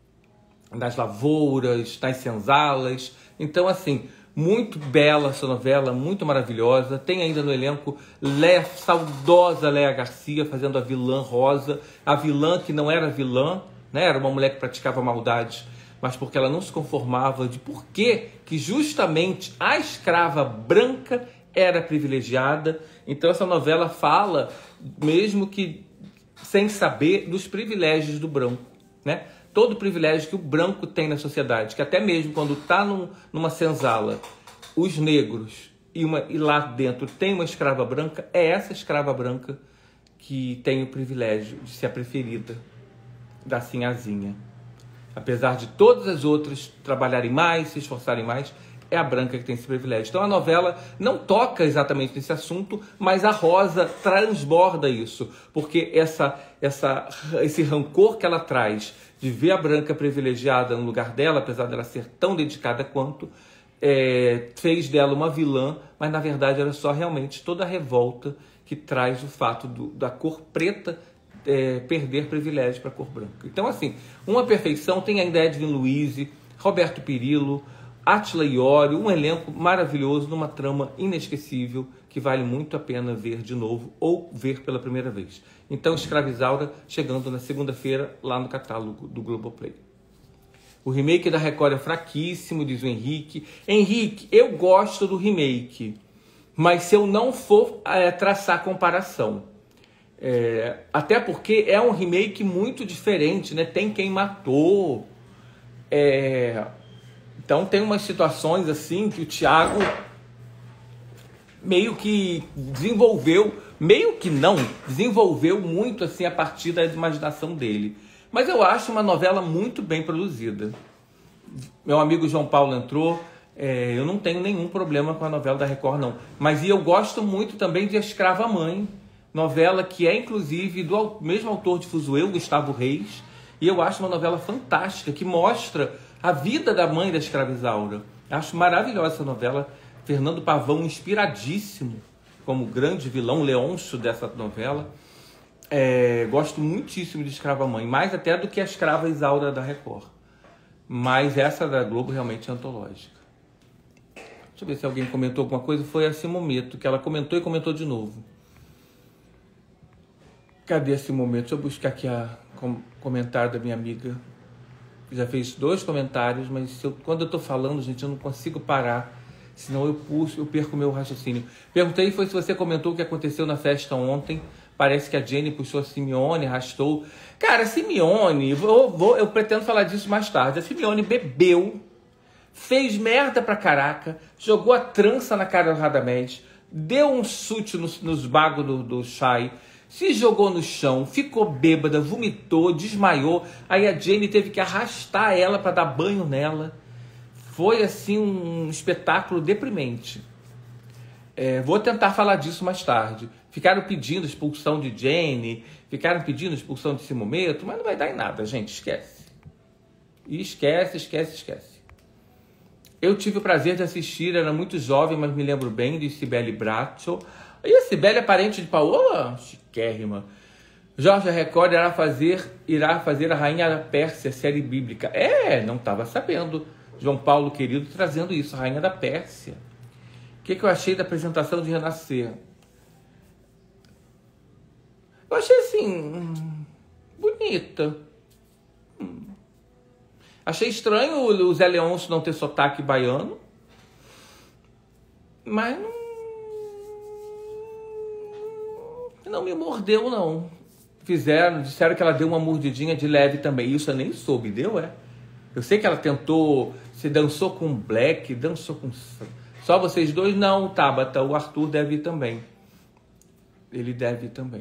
nas lavouras, nas senzalas. Então, assim, muito bela essa novela, muito maravilhosa. Tem ainda no elenco Lé, saudosa Léa Garcia fazendo a vilã Rosa, a vilã que não era vilã, né? Era uma mulher que praticava maldade, mas porque ela não se conformava de por que que justamente a escrava branca era privilegiada. Então essa novela fala, mesmo que sem saber, dos privilégios do branco, né? Todo o privilégio que o branco tem na sociedade, que até mesmo quando está num, numa senzala, os negros e, uma, e lá dentro tem uma escrava branca, é essa escrava branca que tem o privilégio de ser a preferida da sinhazinha. Apesar de todas as outras trabalharem mais, se esforçarem mais, é a branca que tem esse privilégio. Então a novela não toca exatamente nesse assunto, mas a Rosa transborda isso, porque essa, essa, esse rancor que ela traz de ver a branca privilegiada no lugar dela, apesar dela ser tão dedicada quanto, é, fez dela uma vilã, mas na verdade era só realmente toda a revolta que traz o fato do, da cor preta é, perder privilégio para a cor branca. Então, assim, uma perfeição. Tem ainda Edwin Luiz, Roberto Pirillo, Átila Iório, um elenco maravilhoso, numa trama inesquecível, que vale muito a pena ver de novo ou ver pela primeira vez. Então, Escrava Isaura, chegando na segunda-feira, lá no catálogo do Globoplay. O remake da Record é fraquíssimo, diz o Henrique. Henrique, eu gosto do remake, mas se eu não for é, traçar comparação, é, até porque é um remake muito diferente, né? Tem quem matou, é... Então tem umas situações assim que o Thiago meio que desenvolveu, meio que não, desenvolveu muito assim a partir da imaginação dele. Mas eu acho uma novela muito bem produzida. Meu amigo João Paulo entrou, é, eu não tenho nenhum problema com a novela da Record não. Mas e eu gosto muito também de A Escrava Mãe, Novela que é, inclusive, do mesmo autor de Fuzuê, Gustavo Reis. E eu acho uma novela fantástica, que mostra a vida da mãe da escrava Isaura. Acho maravilhosa essa novela. Fernando Pavão, inspiradíssimo como grande vilão, Leôncio dessa novela. É, gosto muitíssimo de Escrava Mãe, mais até do que a Escrava Isaura da Record. Mas essa da Globo realmente é antológica. Deixa eu ver se alguém comentou alguma coisa. Foi a Simometo, que ela comentou e comentou de novo. Cadê esse momento? Deixa eu buscar aqui o com, comentário da minha amiga. Já fez dois comentários, mas se eu, quando eu tô falando, gente, eu não consigo parar. Senão eu puxo, eu perco o meu raciocínio. Perguntei foi se você comentou o que aconteceu na festa ontem. Parece que a Jenny puxou a Simeone, arrastou. Cara, a Simeone, vou, vou, eu pretendo falar disso mais tarde. A Simeone bebeu, fez merda pra caraca, jogou a trança na cara do Radamés, deu um chute nos, nos bagos do, do Chay, se jogou no chão, ficou bêbada, vomitou, desmaiou. Aí a Jenny teve que arrastar ela para dar banho nela. Foi assim um espetáculo deprimente. É, vou tentar falar disso mais tarde. Ficaram pedindo expulsão de Jenny, ficaram pedindo expulsão de Simometo, mas não vai dar em nada, gente, esquece. E esquece, esquece, esquece. Eu tive o prazer de assistir, era muito jovem, mas me lembro bem, de Cibele Bracho. E a Cibele é parente de Paola? Chiquérrima. Jorge Record irá fazer, irá fazer a Rainha da Pérsia, série bíblica. É, não estava sabendo. João Paulo querido trazendo isso, a Rainha da Pérsia. O que, que eu achei da apresentação de Renascer? Eu achei assim, hum, bonita. Hum. Achei estranho o Zé Leôncio não ter sotaque baiano. Mas não, não me mordeu, não. Fizeram, disseram que ela deu uma mordidinha de leve também. Isso eu nem soube, deu, é? Eu sei que ela tentou, se dançou com Black, dançou com... Só vocês dois? Não, Tabata, o Arthur deve ir também. Ele deve ir também.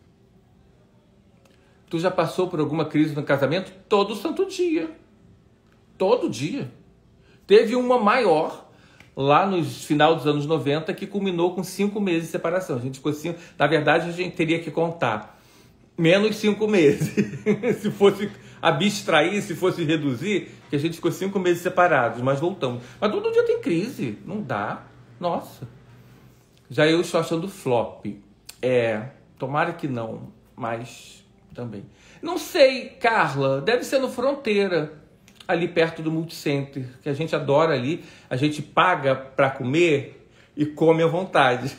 Tu já passou por alguma crise no casamento? Todo santo dia. Todo dia. Teve uma maior lá no final dos anos noventa que culminou com cinco meses de separação. A gente ficou cinco... Na verdade, a gente teria que contar menos cinco meses. Se fosse abstrair, se fosse reduzir, que a gente ficou cinco meses separados, mas voltamos. Mas todo dia tem crise. Não dá. Nossa. Já eu estou achando flop. É, tomara que não, mas também. Não sei, Carla, deve ser no Fronteira, ali perto do Multicenter, que a gente adora ali. A gente paga para comer e come à vontade.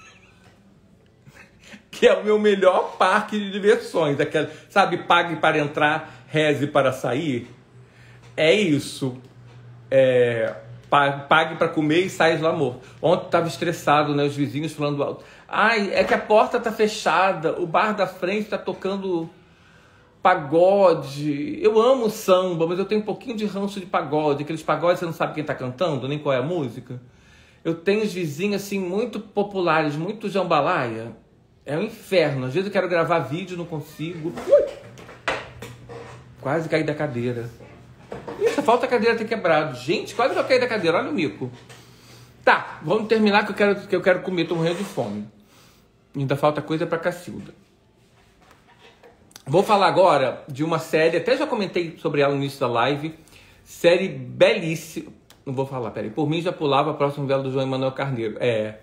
Que é o meu melhor parque de diversões. Aquela, sabe, pague para entrar, reze para sair. É isso. É, pague para comer e sai do amor. Ontem estava estressado, né? Os vizinhos falando alto. Ai, é que a porta tá fechada, o bar da frente tá tocando pagode. Eu amo samba, mas eu tenho um pouquinho de ranço de pagode. Aqueles pagodes você não sabe quem tá cantando, nem qual é a música. Eu tenho os vizinhos assim muito populares, muito jambalaya. É um inferno. Às vezes eu quero gravar vídeo, não consigo. Ui! Quase caí da cadeira. Isso, falta a cadeira ter quebrado. Gente, quase que eu caí da cadeira. Olha o mico. Tá, vamos terminar que eu quero, que eu quero comer. Tô morrendo de fome. Ainda falta coisa pra Cacilda. Vou falar agora de uma série. Até já comentei sobre ela no início da live. Série belíssima. Não vou falar, peraí. Por mim já pulava a próxima novela do João Emanuel Carneiro. É...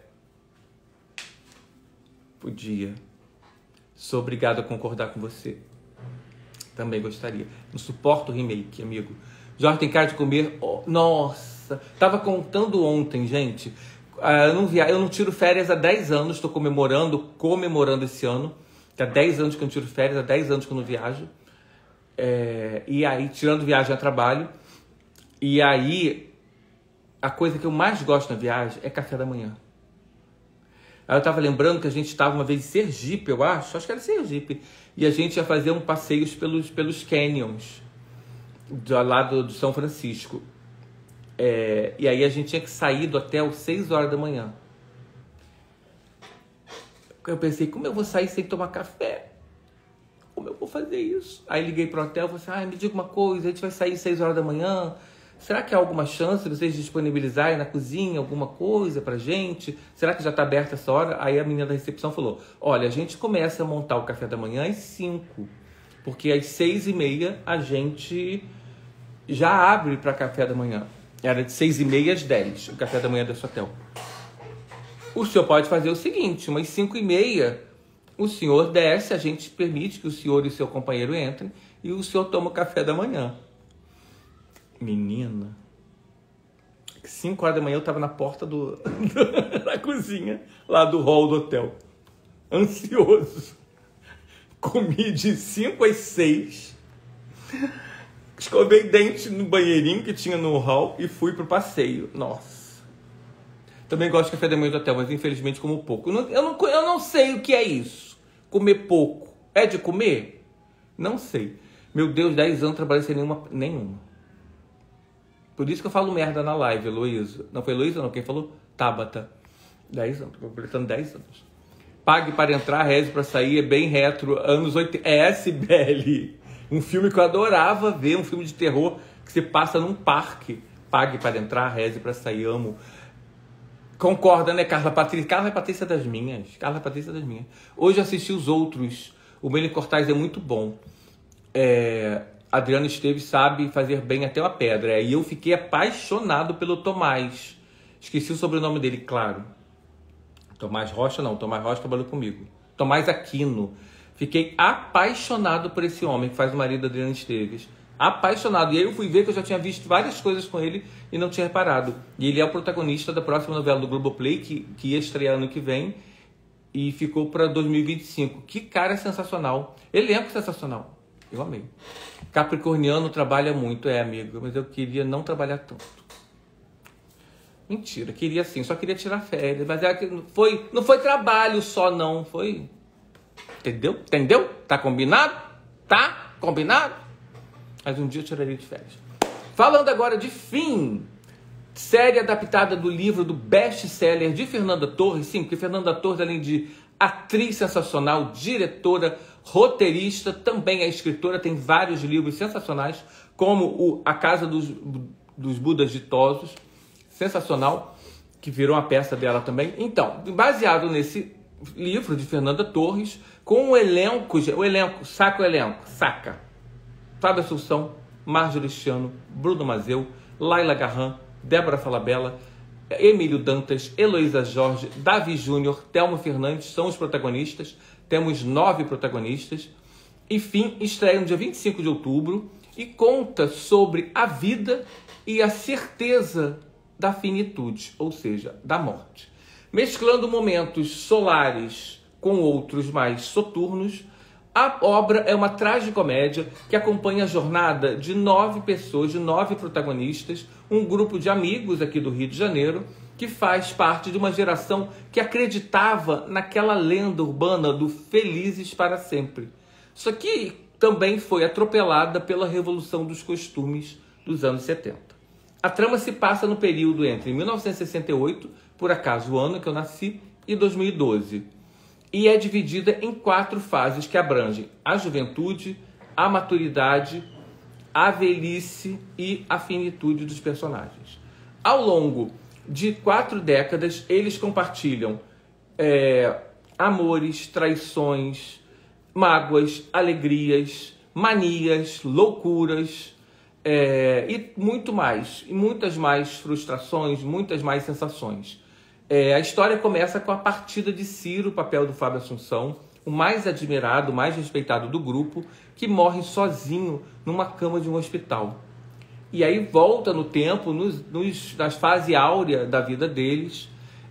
Podia. Sou obrigado a concordar com você. Também gostaria. Não suporto o remake, amigo. Jorge tem cara de comer... Oh, nossa! Tava contando ontem, gente. Uh, eu, não via... eu não tiro férias há dez anos. Estou comemorando, comemorando esse ano. Há dez anos que eu não tiro férias. Há dez anos que eu não viajo. É... E aí, tirando viagem a trabalho. E aí, a coisa que eu mais gosto na viagem é café da manhã. Aí eu tava lembrando que a gente estava uma vez em Sergipe, eu acho, acho que era Sergipe, e a gente ia fazer um passeio pelos, pelos canyons do lado do São Francisco. É, e aí a gente tinha que sair do hotel seis horas da manhã. Eu pensei, como eu vou sair sem tomar café? Como eu vou fazer isso? Aí liguei pro hotel e falei assim, ah, me diga uma coisa, a gente vai sair seis horas da manhã, será que há alguma chance de vocês disponibilizarem na cozinha alguma coisa pra gente? Será que já tá aberta essa hora? Aí a menina da recepção falou, olha, a gente começa a montar o café da manhã às cinco, porque às seis e meia a gente já abre para café da manhã. Era de seis e meia às dez, o café da manhã desse hotel. O senhor pode fazer o seguinte, umas cinco e meia, o senhor desce, a gente permite que o senhor e o seu companheiro entrem e o senhor toma o café da manhã. Menina, cinco horas da manhã eu tava na porta do, da cozinha, lá do hall do hotel, ansioso. Comi de cinco às seis, escovei dente no banheirinho que tinha no hall e fui pro passeio. Nossa. Também gosto de café da manhã do hotel, mas infelizmente como pouco. Eu não, eu, não, eu não sei o que é isso, comer pouco. É de comer? Não sei. Meu Deus, dez anos trabalhei sem nenhuma, nenhuma. Por isso que eu falo merda na live, Heloísa. Não foi Heloísa, não. Quem falou? Tabata. dez anos. Estou completando dez anos. Pague para entrar, reze para sair. É bem retro. Anos oitenta. É S B L. Um filme que eu adorava ver. Um filme de terror que se passa num parque. Pague para entrar, reze para sair. Amo. Concorda, né, Carla Patrícia? Carla Patrícia das minhas. Carla Patrícia das minhas. Hoje eu assisti os outros. O Meli Cortaz é muito bom. É... Adriano Esteves sabe fazer bem até uma pedra. E eu fiquei apaixonado pelo Tomás. Esqueci o sobrenome dele, claro. Tomás Rocha, não. Tomás Rocha trabalhou comigo. Tomás Aquino. Fiquei apaixonado por esse homem que faz o marido do Adriano Esteves. Apaixonado. E aí eu fui ver que eu já tinha visto várias coisas com ele e não tinha reparado. E ele é o protagonista da próxima novela do Globoplay, que, que ia estrear ano que vem. E ficou para dois mil e vinte e cinco. Que cara sensacional. Elenco sensacional. Eu amei. Capricorniano trabalha muito, é, amigo, mas eu queria não trabalhar tanto. Mentira, queria sim, só queria tirar férias, mas é que não foi, não foi trabalho só, não, foi... Entendeu? Entendeu? Tá combinado? Tá combinado? Mas um dia eu tiraria de férias. Falando agora de Fim, série adaptada do livro do best-seller de Fernanda Torres, sim, porque Fernanda Torres, além de atriz sensacional, diretora, roteirista, também é escritora, tem vários livros sensacionais, como o A Casa dos, dos Budas Ditosos, sensacional, que virou uma peça dela também. Então, baseado nesse livro de Fernanda Torres, com o elenco, o elenco, saca o elenco, saca, Fábio Assunção, Marjorie Cristiano, Bruno Mazeu, Laila Garran, Débora Falabella, Emílio Dantas, Heloísa Jorge, Davi Júnior, Thelma Fernandes são os protagonistas. Temos nove protagonistas. E Fim estreia no dia vinte e cinco de outubro e conta sobre a vida e a certeza da finitude, ou seja, da morte. Mesclando momentos solares com outros mais soturnos, a obra é uma tragicomédia que acompanha a jornada de nove pessoas, de nove protagonistas, um grupo de amigos aqui do Rio de Janeiro, que faz parte de uma geração que acreditava naquela lenda urbana do felizes para sempre. Só que também foi atropelada pela Revolução dos Costumes dos anos setenta. A trama se passa no período entre mil novecentos e sessenta e oito, por acaso o ano que eu nasci, e dois mil e doze. E é dividida em quatro fases que abrangem a juventude, a maturidade, a velhice e a finitude dos personagens. Ao longo de quatro décadas, eles compartilham é, amores, traições, mágoas, alegrias, manias, loucuras é, e muito mais. E muitas mais frustrações, muitas mais sensações. É, a história começa com a partida de Ciro, o papel do Fábio Assunção, o mais admirado, o mais respeitado do grupo, que morre sozinho numa cama de um hospital. E aí volta no tempo, nos, nos, nas fases áureas da vida deles.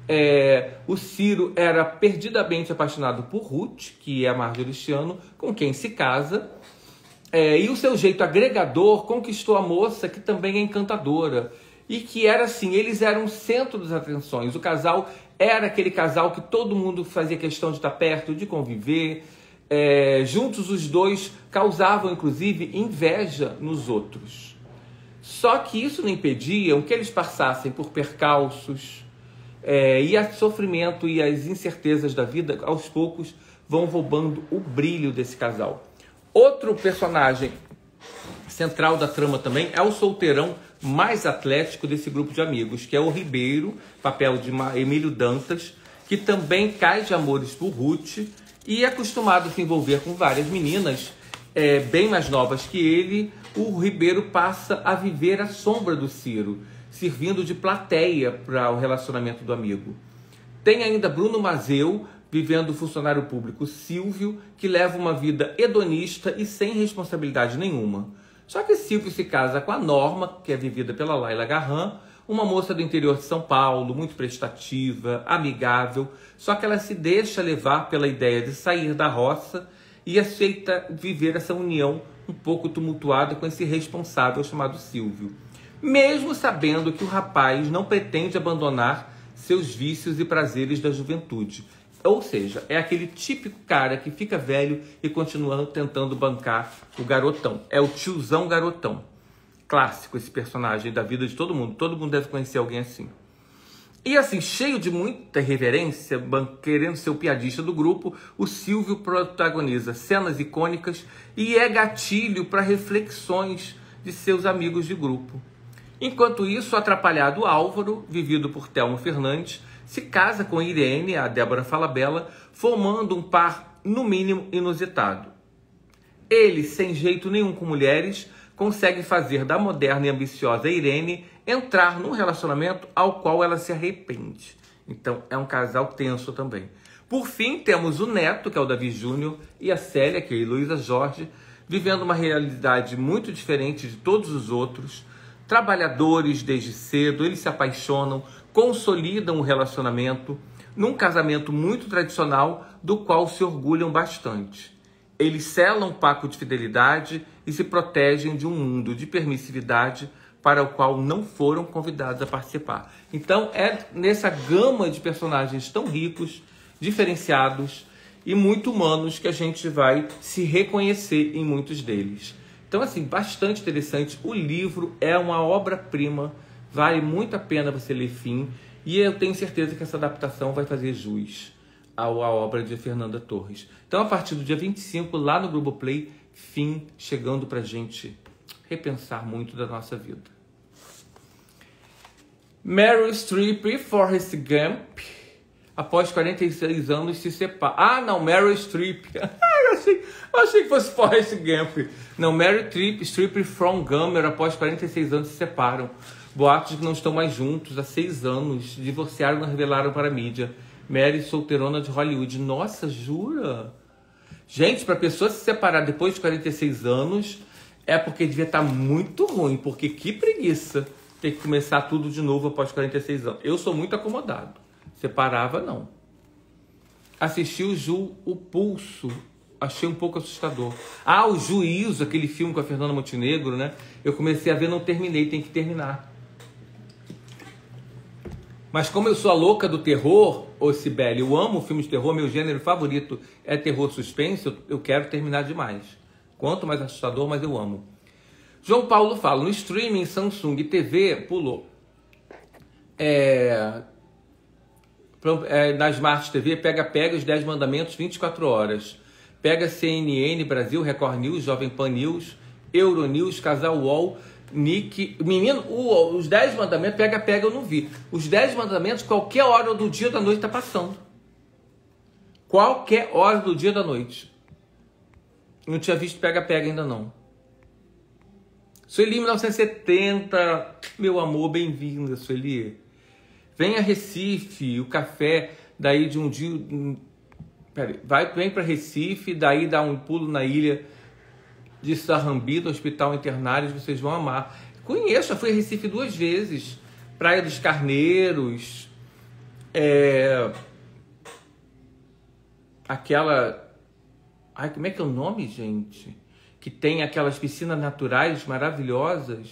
É, o Ciro era perdidamente apaixonado por Ruth, que é a Marjorie Cristiano, com quem se casa. É, e o seu jeito agregador conquistou a moça, que também é encantadora. E que era assim, eles eram o centro das atenções. O casal era aquele casal que todo mundo fazia questão de estar perto, de conviver. É, juntos os dois causavam, inclusive, inveja nos outros. Só que isso não impedia que eles passassem por percalços, é, e o sofrimento e as incertezas da vida, aos poucos, vão roubando o brilho desse casal. Outro personagem central da trama também é o solteirão mais atlético desse grupo de amigos, que é o Ribeiro, papel de Emílio Dantas, que também cai de amores por Ruth e é acostumado a se envolver com várias meninas é, bem mais novas que ele. O Ribeiro passa a viver à sombra do Ciro, servindo de plateia para o relacionamento do amigo. Tem ainda Bruno Mazeu, vivendo o funcionário público Silvio, que leva uma vida hedonista e sem responsabilidade nenhuma. Só que Silvio se casa com a Norma, que é vivida pela Laila Garran, uma moça do interior de São Paulo, muito prestativa, amigável, só que ela se deixa levar pela ideia de sair da roça e aceita viver essa união um pouco tumultuada com esse responsável chamado Silvio, mesmo sabendo que o rapaz não pretende abandonar seus vícios e prazeres da juventude. Ou seja, é aquele típico cara que fica velho e continua tentando bancar o garotão. É o tiozão garotão. Clássico esse personagem da vida de todo mundo. Todo mundo deve conhecer alguém assim. E assim, cheio de muita reverência, querendo ser o piadista do grupo, o Silvio protagoniza cenas icônicas e é gatilho para reflexões de seus amigos de grupo. Enquanto isso, o atrapalhado Álvaro, vivido por Thelma Fernandes, se casa com Irene, a Débora Falabella, formando um par, no mínimo, inusitado. Ele, sem jeito nenhum com mulheres, consegue fazer da moderna e ambiciosa Irene entrar num relacionamento ao qual ela se arrepende. Então, é um casal tenso também. Por fim, temos o neto, que é o Davi Júnior, e a Célia, que é a Heloísa Jorge, vivendo uma realidade muito diferente de todos os outros. Trabalhadores desde cedo, eles se apaixonam, consolidam o relacionamento num casamento muito tradicional, do qual se orgulham bastante. Eles selam um pacto de fidelidade e se protegem de um mundo de permissividade para o qual não foram convidados a participar. Então é nessa gama de personagens tão ricos, diferenciados e muito humanos que a gente vai se reconhecer em muitos deles. Então, assim, bastante interessante. O livro é uma obra-prima, vale muito a pena você ler fim, e eu tenho certeza que essa adaptação vai fazer jus à obra de Fernanda Torres. Então, a partir do dia vinte e cinco, lá no Globoplay, Fim, chegando pra gente repensar muito da nossa vida. Meryl Streep e Forrest Gump, após quarenta e seis anos, se separam. Ah, não, Meryl Streep. eu, achei, eu achei que fosse Forrest Gump. Não, Meryl Streep, Streep e From Gummer, após quarenta e seis anos, se separam. Boatos que não estão mais juntos há seis anos. Divorciaram e não revelaram para a mídia. Mary, solteirona de Hollywood. Nossa, jura? Gente, para a pessoa se separar depois de quarenta e seis anos, é porque devia estar muito ruim. Porque que preguiça ter que começar tudo de novo após quarenta e seis anos. Eu sou muito acomodado. Separava, não. Assisti o Ju, O Pulso. Achei um pouco assustador. Ah, o Juízo, aquele filme com a Fernanda Montenegro, né? Eu comecei a ver, não terminei, tem que terminar. Mas como eu sou a louca do terror, ô Cibele, eu amo filmes de terror, meu gênero favorito é terror suspense, eu, eu quero terminar demais. Quanto mais assustador, mais eu amo. João Paulo fala, no streaming Samsung T V, pulou. É... É, na Smart T V, pega, pega os dez mandamentos vinte e quatro horas. Pega C N N Brasil, Record News, Jovem Pan News, Euronews, Casal U O L, Nick... Menino, o, os dez mandamentos, pega, pega, eu não vi. Os dez mandamentos, qualquer hora do dia ou da noite tá passando. Qualquer hora do dia ou da noite. Não tinha visto pega, pega ainda não. Sueli, mil novecentos e setenta. Meu amor, bem-vinda, Sueli. Vem a Recife, o café, daí de um dia... Peraí, vai, vem para Recife, daí dá um pulo na ilha de Sarrambi, do Hospital Internários, vocês vão amar. Conheço, já fui a Recife duas vezes. Praia dos Carneiros, é... aquela... Ai, como é que é o nome, gente? Que tem aquelas piscinas naturais maravilhosas.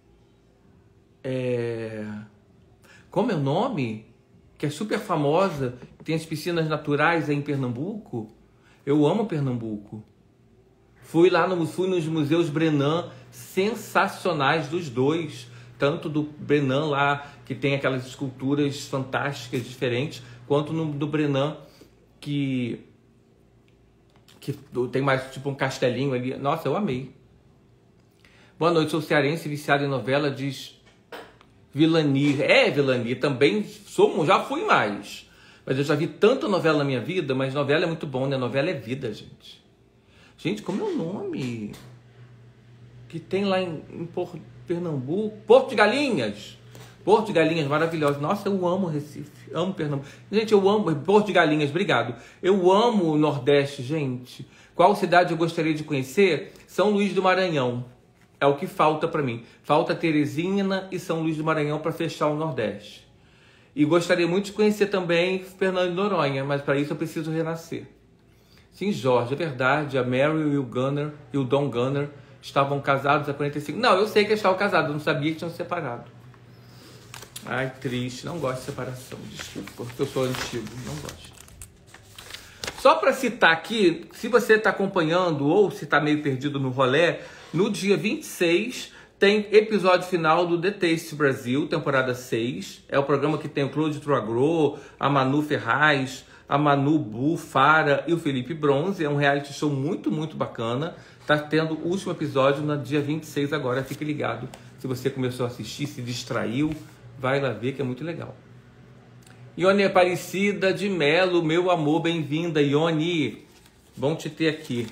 É... Como é o nome? Que é super famosa, tem as piscinas naturais aí em Pernambuco. Eu amo Pernambuco. Fui lá no, fui nos museus Brenan, sensacionais dos dois. Tanto do Brenan lá, que tem aquelas esculturas fantásticas, diferentes, quanto no do Brenan, que, que tem mais tipo um castelinho ali. Nossa, eu amei. Boa noite, sou cearense viciado em novela, diz Vilani. É, Vilani, também sou, já fui mais. Mas eu já vi tanta novela na minha vida, mas novela é muito bom, né? Novela é vida, gente. Gente, como é o nome que tem lá em, em Porto, Pernambuco? Porto de Galinhas. Porto de Galinhas, maravilhoso. Nossa, eu amo Recife, amo Pernambuco. Gente, eu amo Porto de Galinhas, obrigado. Eu amo o Nordeste, gente. Qual cidade eu gostaria de conhecer? São Luís do Maranhão. É o que falta para mim. Falta Teresina e São Luís do Maranhão para fechar o Nordeste. E gostaria muito de conhecer também Fernando de Noronha, mas para isso eu preciso renascer. Sim, Jorge, é verdade. A Mary e o Gunner e o Don Gunner estavam casados há quarenta e cinco. Não, eu sei que eles estavam casados, eu não sabia que tinham separado. Ai, triste, não gosto de separação, desculpa, porque eu sou antigo, não gosto. Só para citar aqui, se você está acompanhando ou se está meio perdido no rolê, no dia vinte e seis tem episódio final do The Taste Brasil, temporada seis. É o programa que tem o Claude Troagro, a Manu Ferraz, a Manu Bufara e o Felipe Bronze. É um reality show muito, muito bacana. Tá tendo o último episódio no dia vinte e seis agora, fique ligado. Se você começou a assistir, se distraiu, vai lá ver que é muito legal. Ione Aparecida de Melo, meu amor, bem-vinda, Ione. Bom te ter aqui.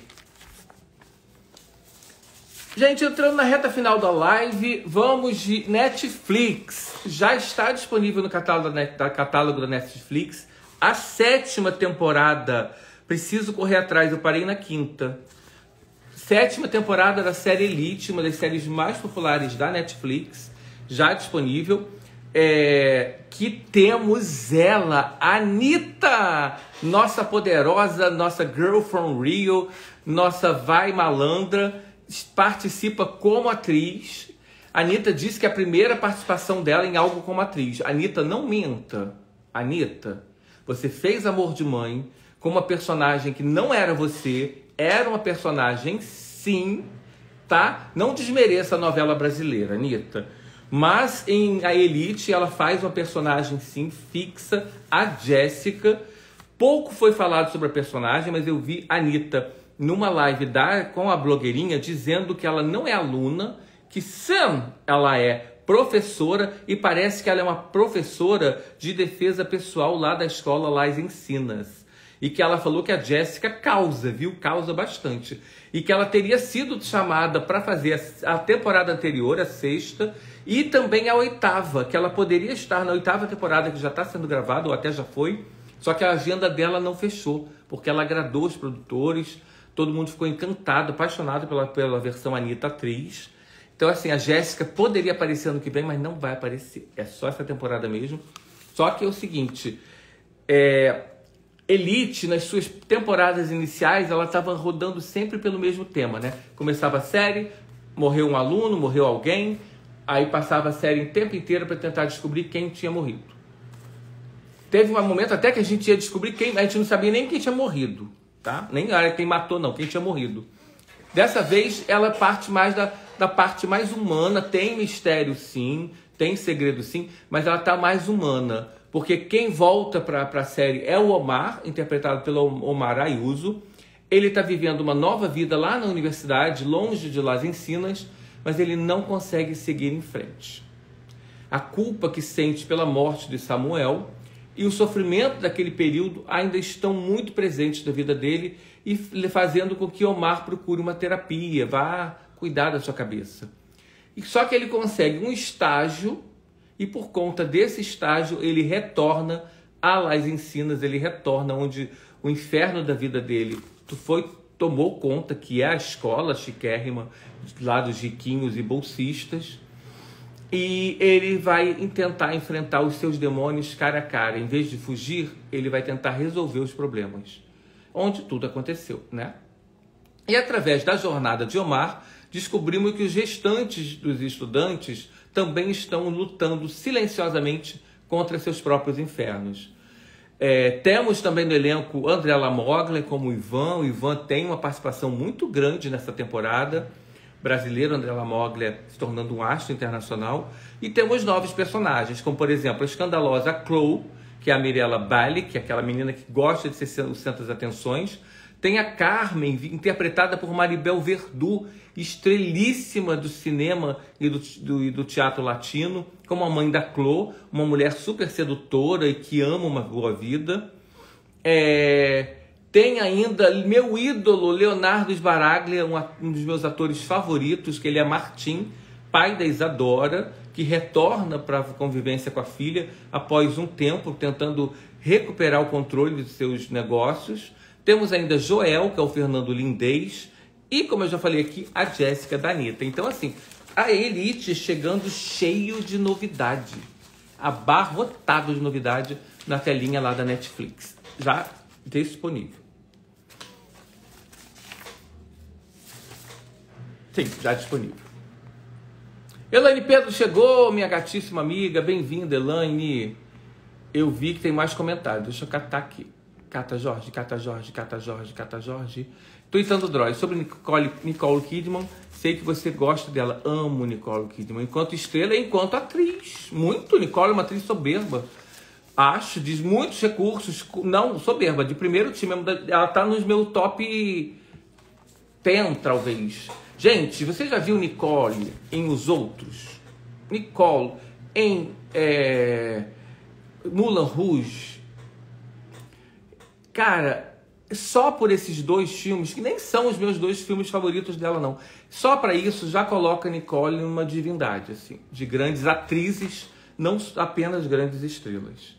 Gente, entrando na reta final da live, vamos de Netflix. Já está disponível no catálogo da, Net, da, catálogo da Netflix a sétima temporada. Preciso correr atrás, eu parei na quinta. Sétima temporada da série Elite, uma das séries mais populares da Netflix, já disponível. É, que temos ela, Anitta, nossa poderosa, nossa girl from Rio, nossa vai malandra, participa como atriz. Anitta disse que é a primeira participação dela em algo como atriz. Anitta, não minta. Anitta, você fez Amor de Mãe com uma personagem que não era você, era uma personagem sim, tá? Não desmereça a novela brasileira, Anitta. Mas em A Elite ela faz uma personagem sim fixa, a Jéssica. Pouco foi falado sobre a personagem, mas eu vi a Anitta numa live da, com a blogueirinha dizendo que ela não é aluna, que sim, ela é professora e parece que ela é uma professora de defesa pessoal lá da escola Las Ensinas. E que ela falou que a Jéssica causa, viu? Causa bastante. E que ela teria sido chamada para fazer a temporada anterior, a sexta, e também a oitava, que ela poderia estar na oitava temporada, que já está sendo gravada, ou até já foi, só que a agenda dela não fechou, porque ela agradou os produtores, todo mundo ficou encantado, apaixonado pela, pela versão Anitta atriz. Então, assim, a Jéssica poderia aparecer ano que vem, mas não vai aparecer. É só essa temporada mesmo. Só que é o seguinte, é... Elite, nas suas temporadas iniciais, ela estava rodando sempre pelo mesmo tema, né? Começava a série, morreu um aluno, morreu alguém, aí passava a série o tempo inteiro para tentar descobrir quem tinha morrido. Teve um momento até que a gente ia descobrir quem, a gente não sabia nem quem tinha morrido, tá? Nem era quem matou, não, quem tinha morrido. Dessa vez, ela parte mais da, da parte mais humana, tem mistério sim, tem segredo sim, mas ela tá mais humana. Porque quem volta para a série é o Omar, interpretado pelo Omar Ayuso. Ele está vivendo uma nova vida lá na universidade, longe de Las Ensinas, mas ele não consegue seguir em frente. A culpa que sente pela morte de Samuel e o sofrimento daquele período ainda estão muito presentes na vida dele e fazendo com que Omar procure uma terapia, vá cuidar da sua cabeça. E só que ele consegue um estágio e por conta desse estágio ele retorna a Las Ensinas, ele retorna onde o inferno da vida dele foi, tomou conta, que é a escola chiquérrima lá dos riquinhos e bolsistas. E ele vai tentar enfrentar os seus demônios cara a cara. Em vez de fugir, ele vai tentar resolver os problemas. Onde tudo aconteceu, né? E através da jornada de Omar, descobrimos que os restantes dos estudantes também estão lutando silenciosamente contra seus próprios infernos. É, temos também no elenco André Lamoglia como Ivan. O Ivan tem uma participação muito grande nessa temporada. Brasileiro André Lamoglia se tornando um astro internacional. E temos novos personagens, como por exemplo a escandalosa Chloe, que é a Mirella Bali, que é aquela menina que gosta de ser o centro das atenções. Tem a Carmen, interpretada por Maribel Verdú, estrelíssima do cinema e do, do, e do teatro latino, como a mãe da Clô, uma mulher super sedutora e que ama uma boa vida. É... Tem ainda meu ídolo, Leonardo Sbaraglia, um, um dos meus atores favoritos, que ele é Martim, pai da Isadora, que retorna para a convivência com a filha após um tempo tentando recuperar o controle de seus negócios. Temos ainda Joel, que é o Fernando Lindez, e, como eu já falei aqui, a Jéssica da Anitta. Então, assim, a Elite chegando cheio de novidade, abarrotado de novidade na telinha lá da Netflix, já disponível. Sim, já disponível. Elaine Pedro chegou, minha gatíssima amiga, bem-vinda, Elaine. Eu vi que tem mais comentários, deixa eu catar aqui. Cata Jorge, Cata Jorge, Cata Jorge, Cata Jorge. Tweetando Droid sobre Nicole, Nicole Kidman. Sei que você gosta dela. Amo Nicole Kidman. Enquanto estrela e enquanto atriz. Muito. Nicole é uma atriz soberba. Acho, diz muitos recursos. Não, soberba. De primeiro time. Ela tá nos meus top dez, talvez. Gente, você já viu Nicole em Os Outros? Nicole em é, Moulin Rouge? Cara, só por esses dois filmes, que nem são os meus dois filmes favoritos dela, não. Só para isso já coloca Nicole numa divindade, assim, de grandes atrizes, não apenas grandes estrelas.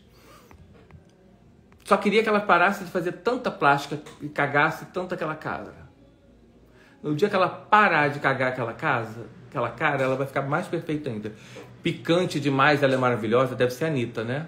Só queria que ela parasse de fazer tanta plástica e cagasse tanto aquela cara. No dia que ela parar de cagar aquela casa, aquela cara, ela vai ficar mais perfeita ainda. Picante demais, ela é maravilhosa, deve ser a Anitta, né?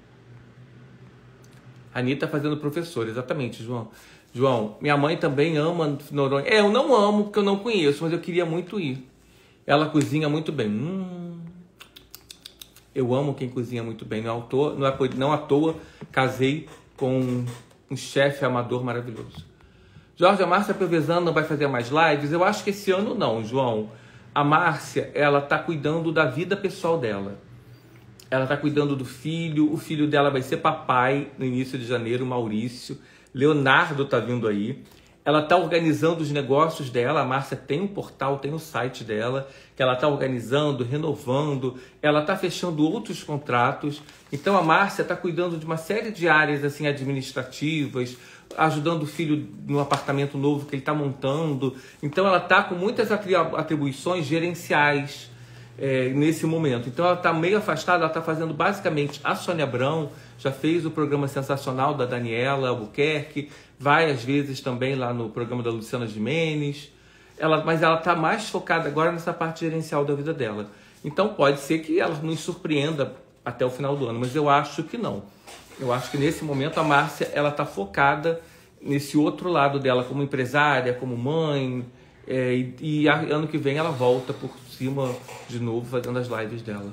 Anitta fazendo professor, exatamente, João. João, minha mãe também ama Noronha. É, eu não amo porque eu não conheço, mas eu queria muito ir. Ela cozinha muito bem. Hum, eu amo quem cozinha muito bem. Não, autor, não, é, não à toa casei com um chefe amador maravilhoso. Jorge, a Márcia Piovesan não vai fazer mais lives? Eu acho que esse ano não, João. A Márcia, ela tá cuidando da vida pessoal dela. Ela tá cuidando do filho. O filho dela vai ser papai no início de janeiro, Maurício. Leonardo tá vindo aí. Ela tá organizando os negócios dela. A Márcia tem um portal, tem o site dela, que ela tá organizando, renovando. Ela tá fechando outros contratos. Então a Márcia tá cuidando de uma série de áreas assim administrativas, ajudando o filho no apartamento novo que ele está montando. Então ela está com muitas atribuições gerenciais é, nesse momento. Então ela está meio afastada, ela está fazendo basicamente a Sônia Abrão, já fez o programa sensacional da Daniela Albuquerque, vai às vezes também lá no programa da Luciana Gimenez, ela, mas ela está mais focada agora nessa parte gerencial da vida dela. Então pode ser que ela nos surpreenda até o final do ano, mas eu acho que não. Eu acho que nesse momento a Márcia ela está focada nesse outro lado dela, como empresária, como mãe, é, e, e ano que vem ela volta por cima de novo fazendo as lives dela.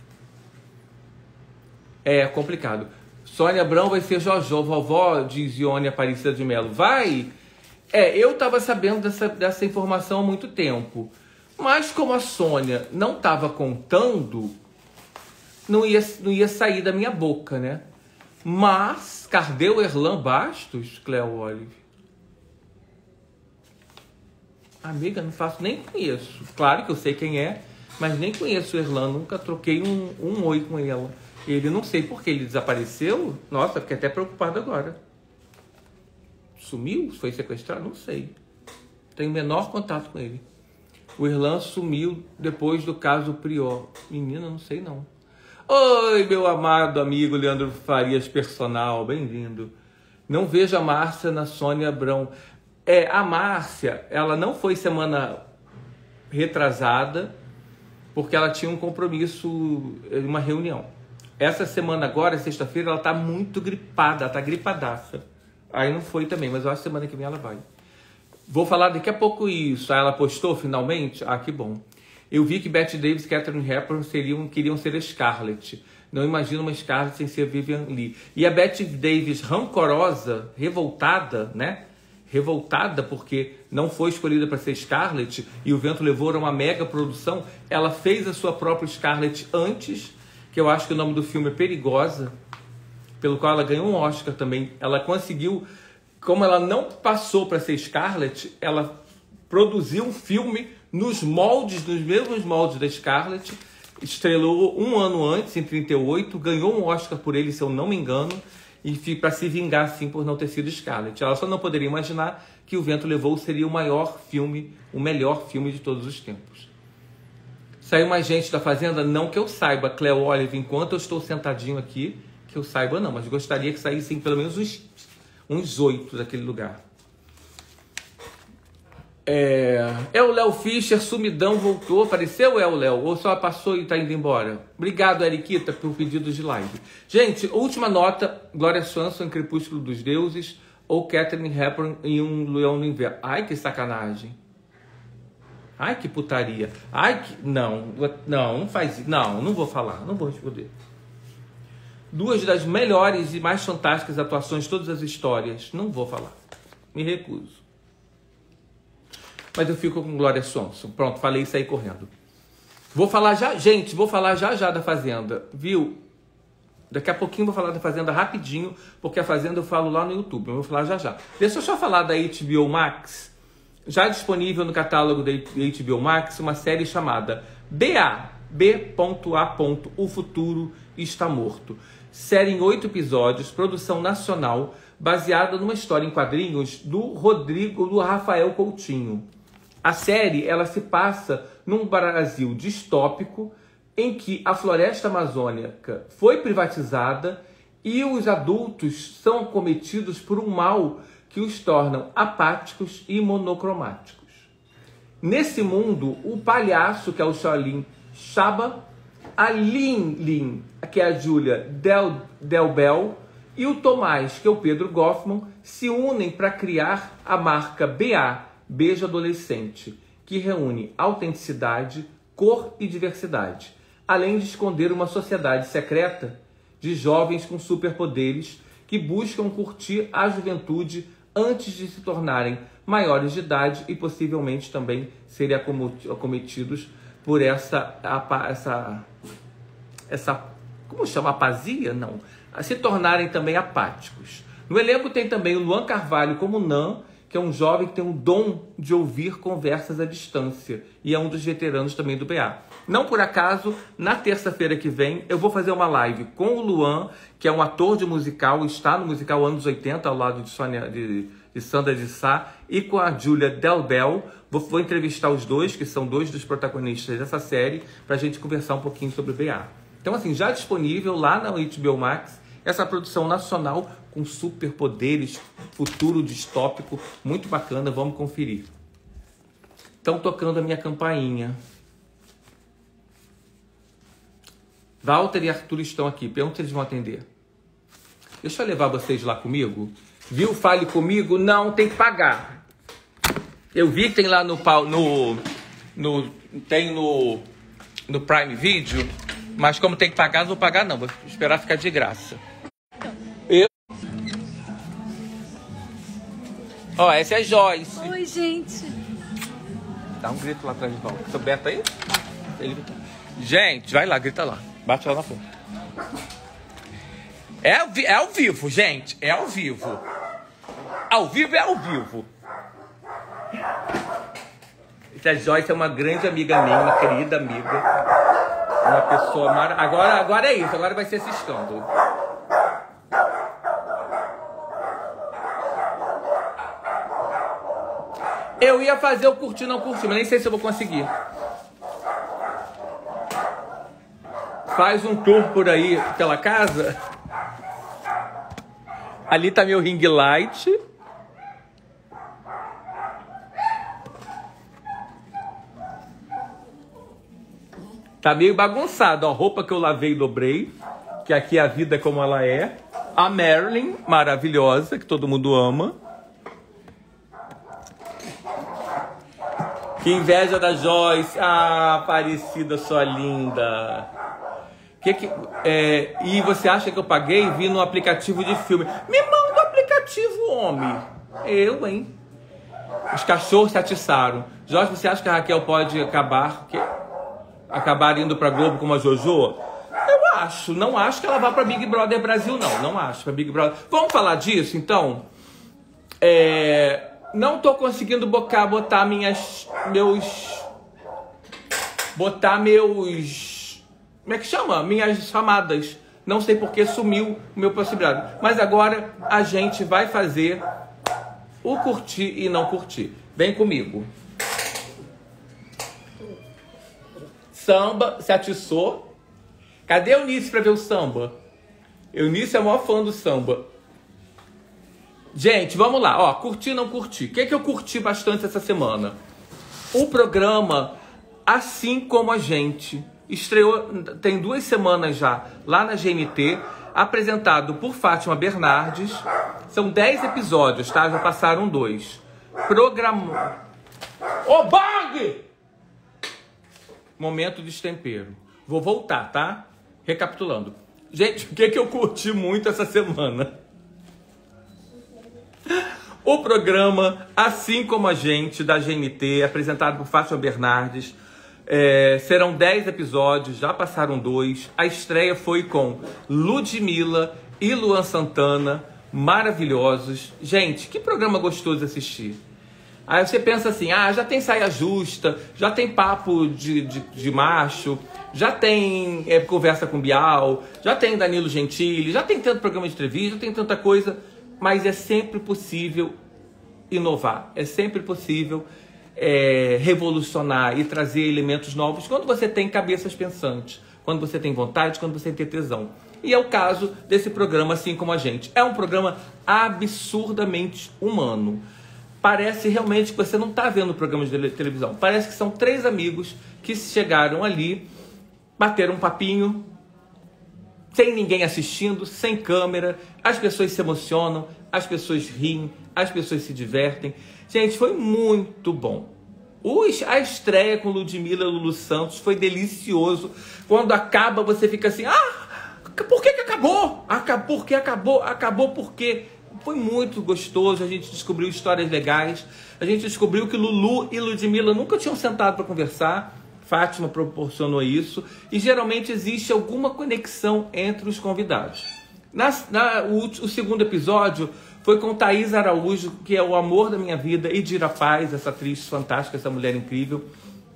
É complicado. Sônia Abrão vai ser Jojó, vovó, diz Ione Aparecida de Melo. Vai? É, eu estava sabendo dessa, dessa informação há muito tempo, mas como a Sônia não estava contando, não ia, não ia sair da minha boca, né? Mas, cadê o Erlan Bastos, Cleo Olive? Amiga, não faço, nem conheço. Claro que eu sei quem é, mas nem conheço o Erlan. Nunca troquei um, um oi com ela. Ele, não sei por que ele desapareceu. Nossa, fiquei até preocupado agora. Sumiu? Foi sequestrado? Não sei. Tenho o menor contato com ele. O Erlan sumiu depois do caso Prior. Menina, não sei não. Oi, meu amado amigo Leandro Farias Personal, bem-vindo. Não vejo a Márcia na Sônia Abrão. É, a Márcia, ela não foi semana retrasada, porque ela tinha um compromisso, uma reunião. Essa semana agora, sexta-feira, ela tá muito gripada, ela tá gripadaça. Aí não foi também, mas eu acho que semana que vem ela vai. Vou falar daqui a pouco isso. Aí ela postou finalmente? Ah, que bom. Eu vi que Bette Davis e Katharine Hepburn seriam, queriam ser Scarlett. Não imagino uma Scarlett sem ser Vivian Lee. E a Bette Davis, rancorosa, revoltada, né? Revoltada porque não foi escolhida para ser Scarlett e o vento levou a uma mega produção. Ela fez a sua própria Scarlett antes, que eu acho que o nome do filme é Perigosa, pelo qual ela ganhou um Oscar também. Ela conseguiu como ela não passou para ser Scarlett, ela produziu um filme nos moldes, nos mesmos moldes da Scarlett, estrelou um ano antes, em trinta e oito, ganhou um Oscar por ele, se eu não me engano, e para se vingar, assim, por não ter sido Scarlett. Ela só não poderia imaginar que O Vento Levou seria o maior filme, o melhor filme de todos os tempos. Saiu mais gente da Fazenda? Não que eu saiba, Cleo Olive, enquanto eu estou sentadinho aqui, que eu saiba não, mas gostaria que saíssem pelo menos uns, uns oito daquele lugar. É, é o Léo Fischer, sumidão, voltou, apareceu, é o Léo, ou só passou e tá indo embora? Obrigado, Eriquita, por pedido de live. Gente, última nota, Glória Swanson em Crepúsculo dos Deuses, ou Katharine Hepburn em Um Leão no Inverno. Ai, que sacanagem. Ai, que putaria. Ai, que... Não, não, não faz isso. Não, não vou falar, não vou responder. Duas das melhores e mais fantásticas atuações de todas as histórias. Não vou falar. Me recuso. Mas eu fico com Glória Swanson. Pronto, falei isso aí correndo. Vou falar já, gente, vou falar já já da Fazenda, viu? Daqui a pouquinho vou falar da Fazenda rapidinho, porque a Fazenda eu falo lá no YouTube, eu vou falar já já. Deixa eu só falar da H B O Max. Já disponível no catálogo da H B O Max, uma série chamada B A, B A. O Futuro Está Morto. Série em oito episódios, produção nacional, baseada numa história em quadrinhos do Rodrigo, do Rafael Coutinho. A série, ela se passa num Brasil distópico em que a floresta amazônica foi privatizada e os adultos são acometidos por um mal que os tornam apáticos e monocromáticos. Nesse mundo, o palhaço, que é o Shaolin Shaba, a Lin Lin, que é a Julia Del, Del Bel, e o Tomás, que é o Pedro Goffman, se unem para criar a marca B A, Beijo Adolescente, que reúne autenticidade, cor e diversidade, além de esconder uma sociedade secreta de jovens com superpoderes que buscam curtir a juventude antes de se tornarem maiores de idade e possivelmente também serem acometidos por essa, essa, essa, como chama, apasia? Não, a se tornarem também apáticos. No elenco tem também o Luan Carvalho como Nan, que é um jovem que tem um dom de ouvir conversas à distância e é um dos veteranos também do B A. Não por acaso, na terça-feira que vem, eu vou fazer uma live com o Luan, que é um ator de musical, está no musical anos oitenta, ao lado de, Sônia, de, de Sandra de Sá, e com a Julia Del Bel. Vou, vou entrevistar os dois, que são dois dos protagonistas dessa série, para a gente conversar um pouquinho sobre o B A. Então, assim, já disponível lá na H B O Max, essa produção nacional com superpoderes, futuro distópico, muito bacana, vamos conferir. Estão tocando a minha campainha. Walter e Arthur estão aqui, pergunta se eles vão atender. Deixa eu levar vocês lá comigo. Viu? Fale comigo. Não, tem que pagar. Eu vi que tem lá no, no, no, tem no, no Prime Video, mas como tem que pagar, não vou pagar não, vou esperar ficar de graça. Eu... Ó, oh, essa é a Joyce. Oi, gente. Dá um grito lá atrás de volta. Seu Beto aí? Ele... Gente, vai lá, grita lá. Bate lá na porta. É, é ao vivo, gente. É ao vivo. Ao vivo é ao vivo. Essa Joyce é uma grande amiga minha, uma querida amiga. Uma pessoa maravilhosa. Agora, agora é isso, agora vai ser esse escândalo. Eu ia fazer o curtir, não curtir, mas nem sei se eu vou conseguir. Faz um tour por aí, pela casa. Ali tá meu ring light. Tá meio bagunçado, ó. Roupa que eu lavei e dobrei. Que aqui a vida é como ela é. A Marilyn, maravilhosa, que todo mundo ama. Que inveja da Joyce. Ah, Aparecida, sua linda. Que que, é, e você acha que eu paguei? Vi no aplicativo de filme. Me manda o aplicativo, homem. Eu, hein? Os cachorros se atiçaram. Jorge, você acha que a Raquel pode acabar que, acabar indo pra Globo como a Jojo? Eu acho. Não acho que ela vá pra Big Brother Brasil, não. Não acho pra Big Brother. Vamos falar disso, então? É, não tô conseguindo botar, botar minhas, meus, botar meus, como é que chama? Minhas chamadas. Não sei porque sumiu o meu possibilidade. Mas agora a gente vai fazer o curtir e não curtir. Vem comigo. Samba, se atiçou. Cadê a Eunice para ver o samba? Eunice é o maior fã do samba. Gente, vamos lá. Ó, curti ou não curti? O que é que eu curti bastante essa semana? O programa Assim Como a Gente estreou, tem duas semanas já, lá na G N T, apresentado por Fátima Bernardes. São dez episódios, tá? Já passaram dois. Programa... Ô, bang! Momento de destempero. Vou voltar, tá? Recapitulando. Gente, o que, que eu curti muito essa semana? O programa Assim Como a Gente, da G N T, apresentado por Fátima Bernardes. É, serão dez episódios, já passaram dois. A estreia foi com Ludmilla e Luan Santana, maravilhosos. Gente, que programa gostoso de assistir. Aí você pensa assim, ah, já tem saia justa, já tem papo de, de, de macho, já tem é, conversa com Bial, já tem Danilo Gentili, já tem tanto programa de entrevista, já tem tanta coisa, mas é sempre possível inovar, é sempre possível é, revolucionar e trazer elementos novos quando você tem cabeças pensantes, quando você tem vontade, quando você tem tesão. E é o caso desse programa Assim Como a Gente. É um programa absurdamente humano. Parece realmente que você não está vendo o programa de televisão. Parece que são três amigos que chegaram ali, bateram um papinho, sem ninguém assistindo, sem câmera. As pessoas se emocionam, as pessoas riem, as pessoas se divertem. Gente, foi muito bom. A estreia com Ludmilla e Lulu Santos foi delicioso. Quando acaba, você fica assim, ah, por que que acabou? Acabou, porque acabou, acabou porque... Foi muito gostoso, a gente descobriu histórias legais, a gente descobriu que Lulu e Ludmilla nunca tinham sentado para conversar, Fátima proporcionou isso, e geralmente existe alguma conexão entre os convidados. Na, na, o, o segundo episódio foi com Thaís Araújo, que é o amor da minha vida, e Dira Paz, essa atriz fantástica, essa mulher incrível.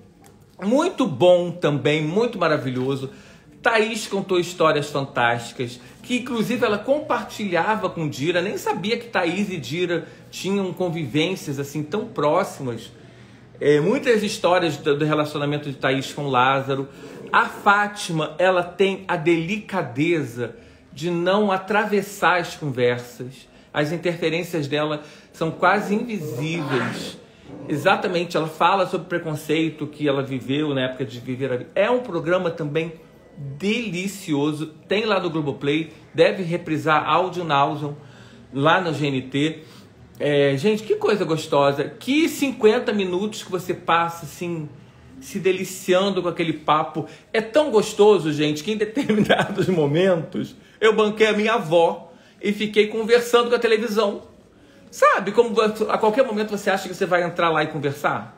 Muito bom também, muito maravilhoso. Thaís contou histórias fantásticas, que inclusive ela compartilhava com Dira, nem sabia que Thaís e Dira tinham convivências assim tão próximas. É, muitas histórias do, do relacionamento de Thaís com Lázaro. A Fátima, ela tem a delicadeza de não atravessar as conversas. As interferências dela são quase invisíveis. Exatamente, ela fala sobre o preconceito que ela viveu na época de viver a vida. É um programa também delicioso, tem lá no Globoplay, deve reprisar áudio náusea lá no G N T. É, gente, que coisa gostosa, que cinquenta minutos que você passa assim, se deliciando com aquele papo. É tão gostoso, gente, que em determinados momentos eu banquei a minha avó e fiquei conversando com a televisão. Sabe, como a qualquer momento você acha que você vai entrar lá e conversar?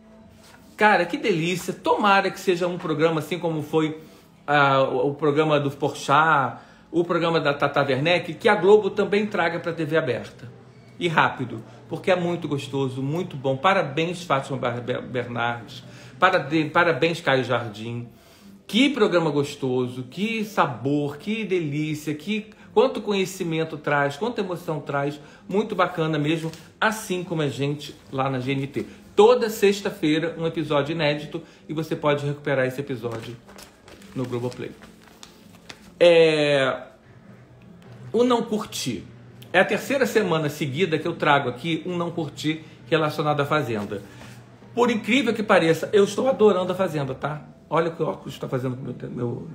Cara, que delícia. Tomara que seja um programa assim como foi Ah, o, o programa do Porchat, o programa da Tata Werneck, que a Globo também traga para a T V aberta. E rápido, porque é muito gostoso, muito bom. Parabéns, Fátima Bernardes. Parabéns, Caio Jardim. Que programa gostoso, que sabor, que delícia, que quanto conhecimento traz, quanta emoção traz. Muito bacana mesmo, assim como a gente lá na G N T. Toda sexta-feira, um episódio inédito, e você pode recuperar esse episódio no Globoplay. É... O não curtir. É a terceira semana seguida que eu trago aqui um não curtir relacionado à Fazenda. Por incrível que pareça, eu estou adorando a Fazenda, tá? Olha o que o óculos está fazendo com o meu, meu...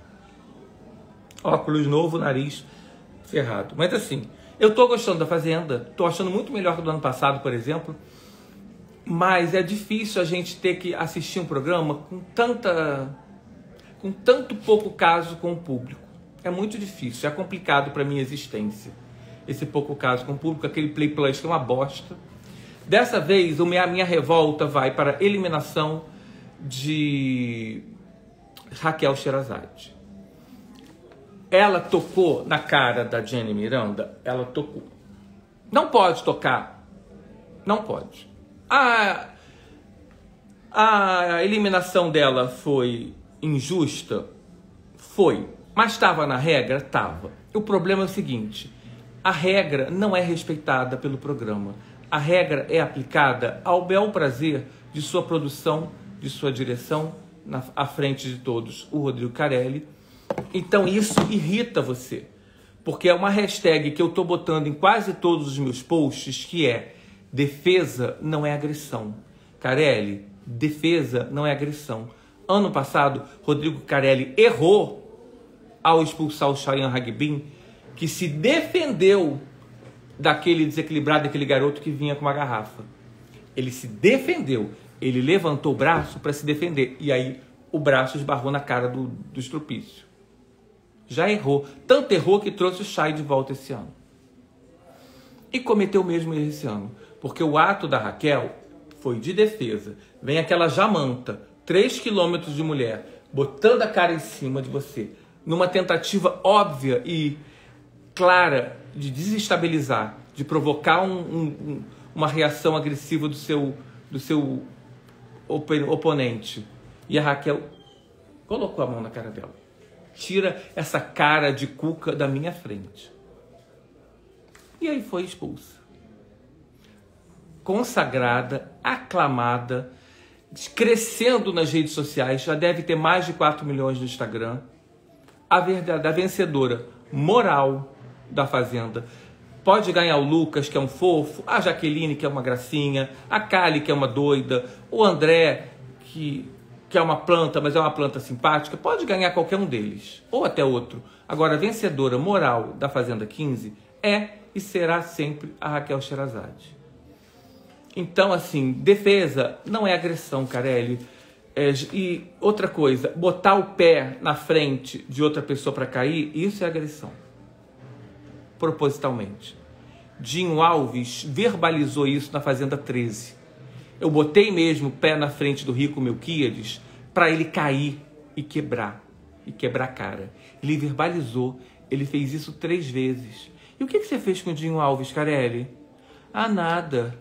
óculos novo, nariz ferrado. Mas assim, eu estou gostando da Fazenda, estou achando muito melhor que do ano passado, por exemplo, mas é difícil a gente ter que assistir um programa com tanta... com tanto pouco caso com o público. É muito difícil, é complicado para a minha existência. Esse pouco caso com o público, aquele Play Plus que é uma bosta. Dessa vez, a minha, a minha revolta vai para a eliminação de Raquel Sherazade. Ela tocou na cara da Jenny Miranda, ela tocou. Não pode tocar Não pode. A, a eliminação dela foi injusta? Foi. Mas estava na regra? Estava. O problema é o seguinte, a regra não é respeitada pelo programa. A regra é aplicada ao bel prazer de sua produção, de sua direção, na, à frente de todos, o Rodrigo Carelli. Então isso irrita você, porque é uma hashtag que eu estou botando em quase todos os meus posts, que é defesa não é agressão. Carelli, defesa não é agressão. Ano passado, Rodrigo Carelli errou ao expulsar o Chayane Ragbin, que se defendeu daquele desequilibrado, daquele garoto que vinha com uma garrafa. Ele se defendeu, ele levantou o braço para se defender, e aí o braço esbarrou na cara do, do estropício. Já errou, tanto errou que trouxe o Chay de volta esse ano. E cometeu o mesmo erro esse ano, porque o ato da Raquel foi de defesa. Vem aquela jamanta, três quilômetros de mulher, botando a cara em cima de você, numa tentativa óbvia e clara de desestabilizar, de provocar um, um, uma reação agressiva do seu, do seu op oponente. E a Raquel colocou a mão na cara dela. Tira essa cara de cuca da minha frente. E aí foi expulsa. Consagrada, aclamada, crescendo nas redes sociais, já deve ter mais de quatro milhões no Instagram. A verdade, a vencedora moral da Fazenda. Pode ganhar o Lucas, que é um fofo, a Jaqueline, que é uma gracinha, a Kali, que é uma doida, o André, que, que é uma planta, mas é uma planta simpática. Pode ganhar qualquer um deles, ou até outro. Agora, a vencedora moral da Fazenda quinze é e será sempre a Raquel Sherazade. Então, assim, defesa não é agressão, Carelli. É, e outra coisa, botar o pé na frente de outra pessoa para cair, isso é agressão. Propositalmente. Dinho Alves verbalizou isso na Fazenda treze. Eu botei mesmo o pé na frente do Rico Melquiades para ele cair e quebrar. E quebrar a cara. Ele verbalizou, ele fez isso três vezes. E o que, que você fez com o Dinho Alves, Carelli? Ah, nada.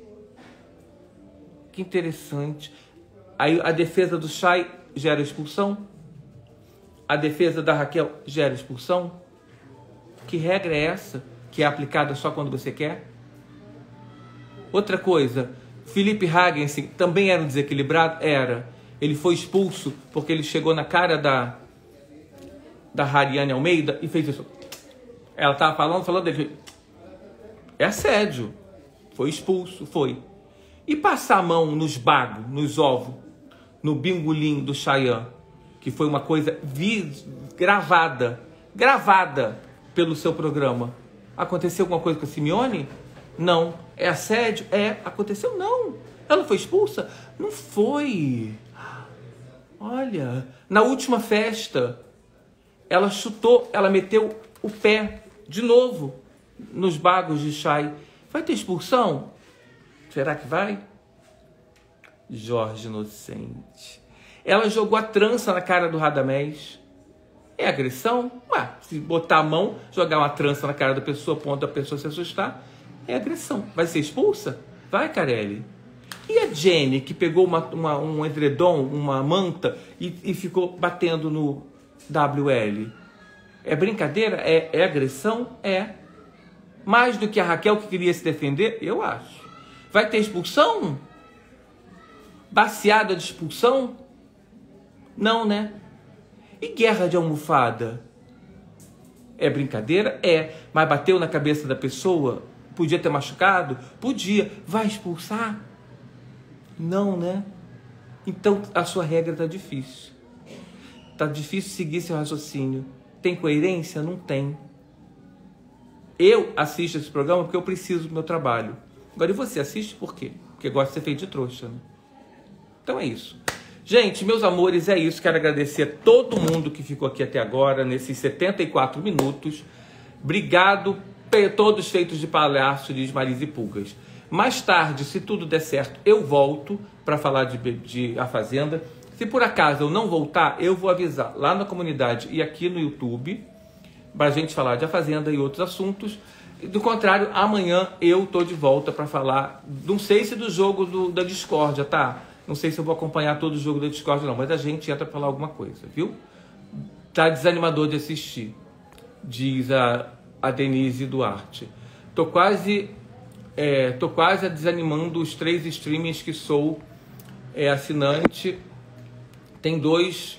Que interessante. Aí a defesa do Chay gera expulsão? A defesa da Raquel gera expulsão? Que regra é essa? Que é aplicada só quando você quer? Outra coisa, Felipe Hagensen também era um desequilibrado? Era. Ele foi expulso porque ele chegou na cara da, da Hariane Almeida e fez isso. Ela estava falando, falando dele. É assédio. Foi expulso, foi. E passar a mão nos bagos, nos ovos, no bingolim do Chayane, que foi uma coisa vi, gravada, gravada pelo seu programa. Aconteceu alguma coisa com a Simeone? Não. É assédio? É. Aconteceu? Não. Ela foi expulsa? Não foi. Olha, na última festa, ela chutou, ela meteu o pé de novo nos bagos de Chay. Vai ter expulsão? Será que vai? Jorge Inocente. Ela jogou a trança na cara do Radamés. É agressão? Ué, se botar a mão, jogar uma trança na cara da pessoa, ponto da pessoa se assustar, é agressão. Vai ser expulsa? Vai, Carelli. E a Jenny, que pegou uma, uma, um edredom, uma manta, e, e ficou batendo no W L? É brincadeira? É, é agressão? É. Mais do que a Raquel, que queria se defender? Eu acho. Vai ter expulsão? Baseada de expulsão? Não, né? E guerra de almofada? É brincadeira? É. Mas bateu na cabeça da pessoa? Podia ter machucado? Podia. Vai expulsar? Não, né? Então a sua regra tá difícil. Tá difícil seguir seu raciocínio. Tem coerência? Não tem. Eu assisto esse programa porque eu preciso do meu trabalho. Agora, e você assiste por quê? Porque gosta de ser feito de trouxa, né? Então é isso. Gente, meus amores, é isso. Quero agradecer a todo mundo que ficou aqui até agora, nesses setenta e quatro minutos. Obrigado, todos feitos de palhaço, diz Marise Pulgas. Mais tarde, se tudo der certo, eu volto para falar de, de A Fazenda. Se por acaso eu não voltar, eu vou avisar lá na comunidade e aqui no YouTube, para a gente falar de A Fazenda e outros assuntos. Do contrário, amanhã eu tô de volta para falar, não sei se do jogo do, da discórdia, tá? Não sei se eu vou acompanhar todo o jogo da discórdia não, mas a gente entra para falar alguma coisa, viu? Tá desanimador de assistir, diz a, a Denise Duarte. Tô quase, é, tô quase desanimando os três streamings que sou é, assinante. Tem dois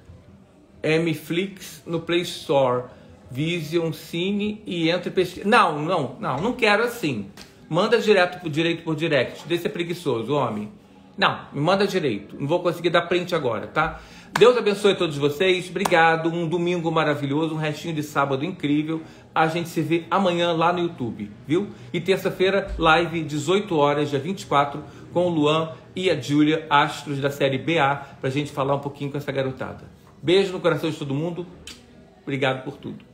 M-Flix no Play Store, Vision, Cine e entra e pesquisa. Não, não, não, não quero assim. Manda direto por direito por direct. Deixa ser preguiçoso, homem. Não, me manda direito. Não vou conseguir dar print agora, tá? Deus abençoe a todos vocês. Obrigado. Um domingo maravilhoso, um restinho de sábado incrível. A gente se vê amanhã lá no YouTube, viu? E terça-feira, live, dezoito horas, dia vinte e quatro, com o Luan e a Júlia, astros da série B A, pra gente falar um pouquinho com essa garotada. Beijo no coração de todo mundo. Obrigado por tudo.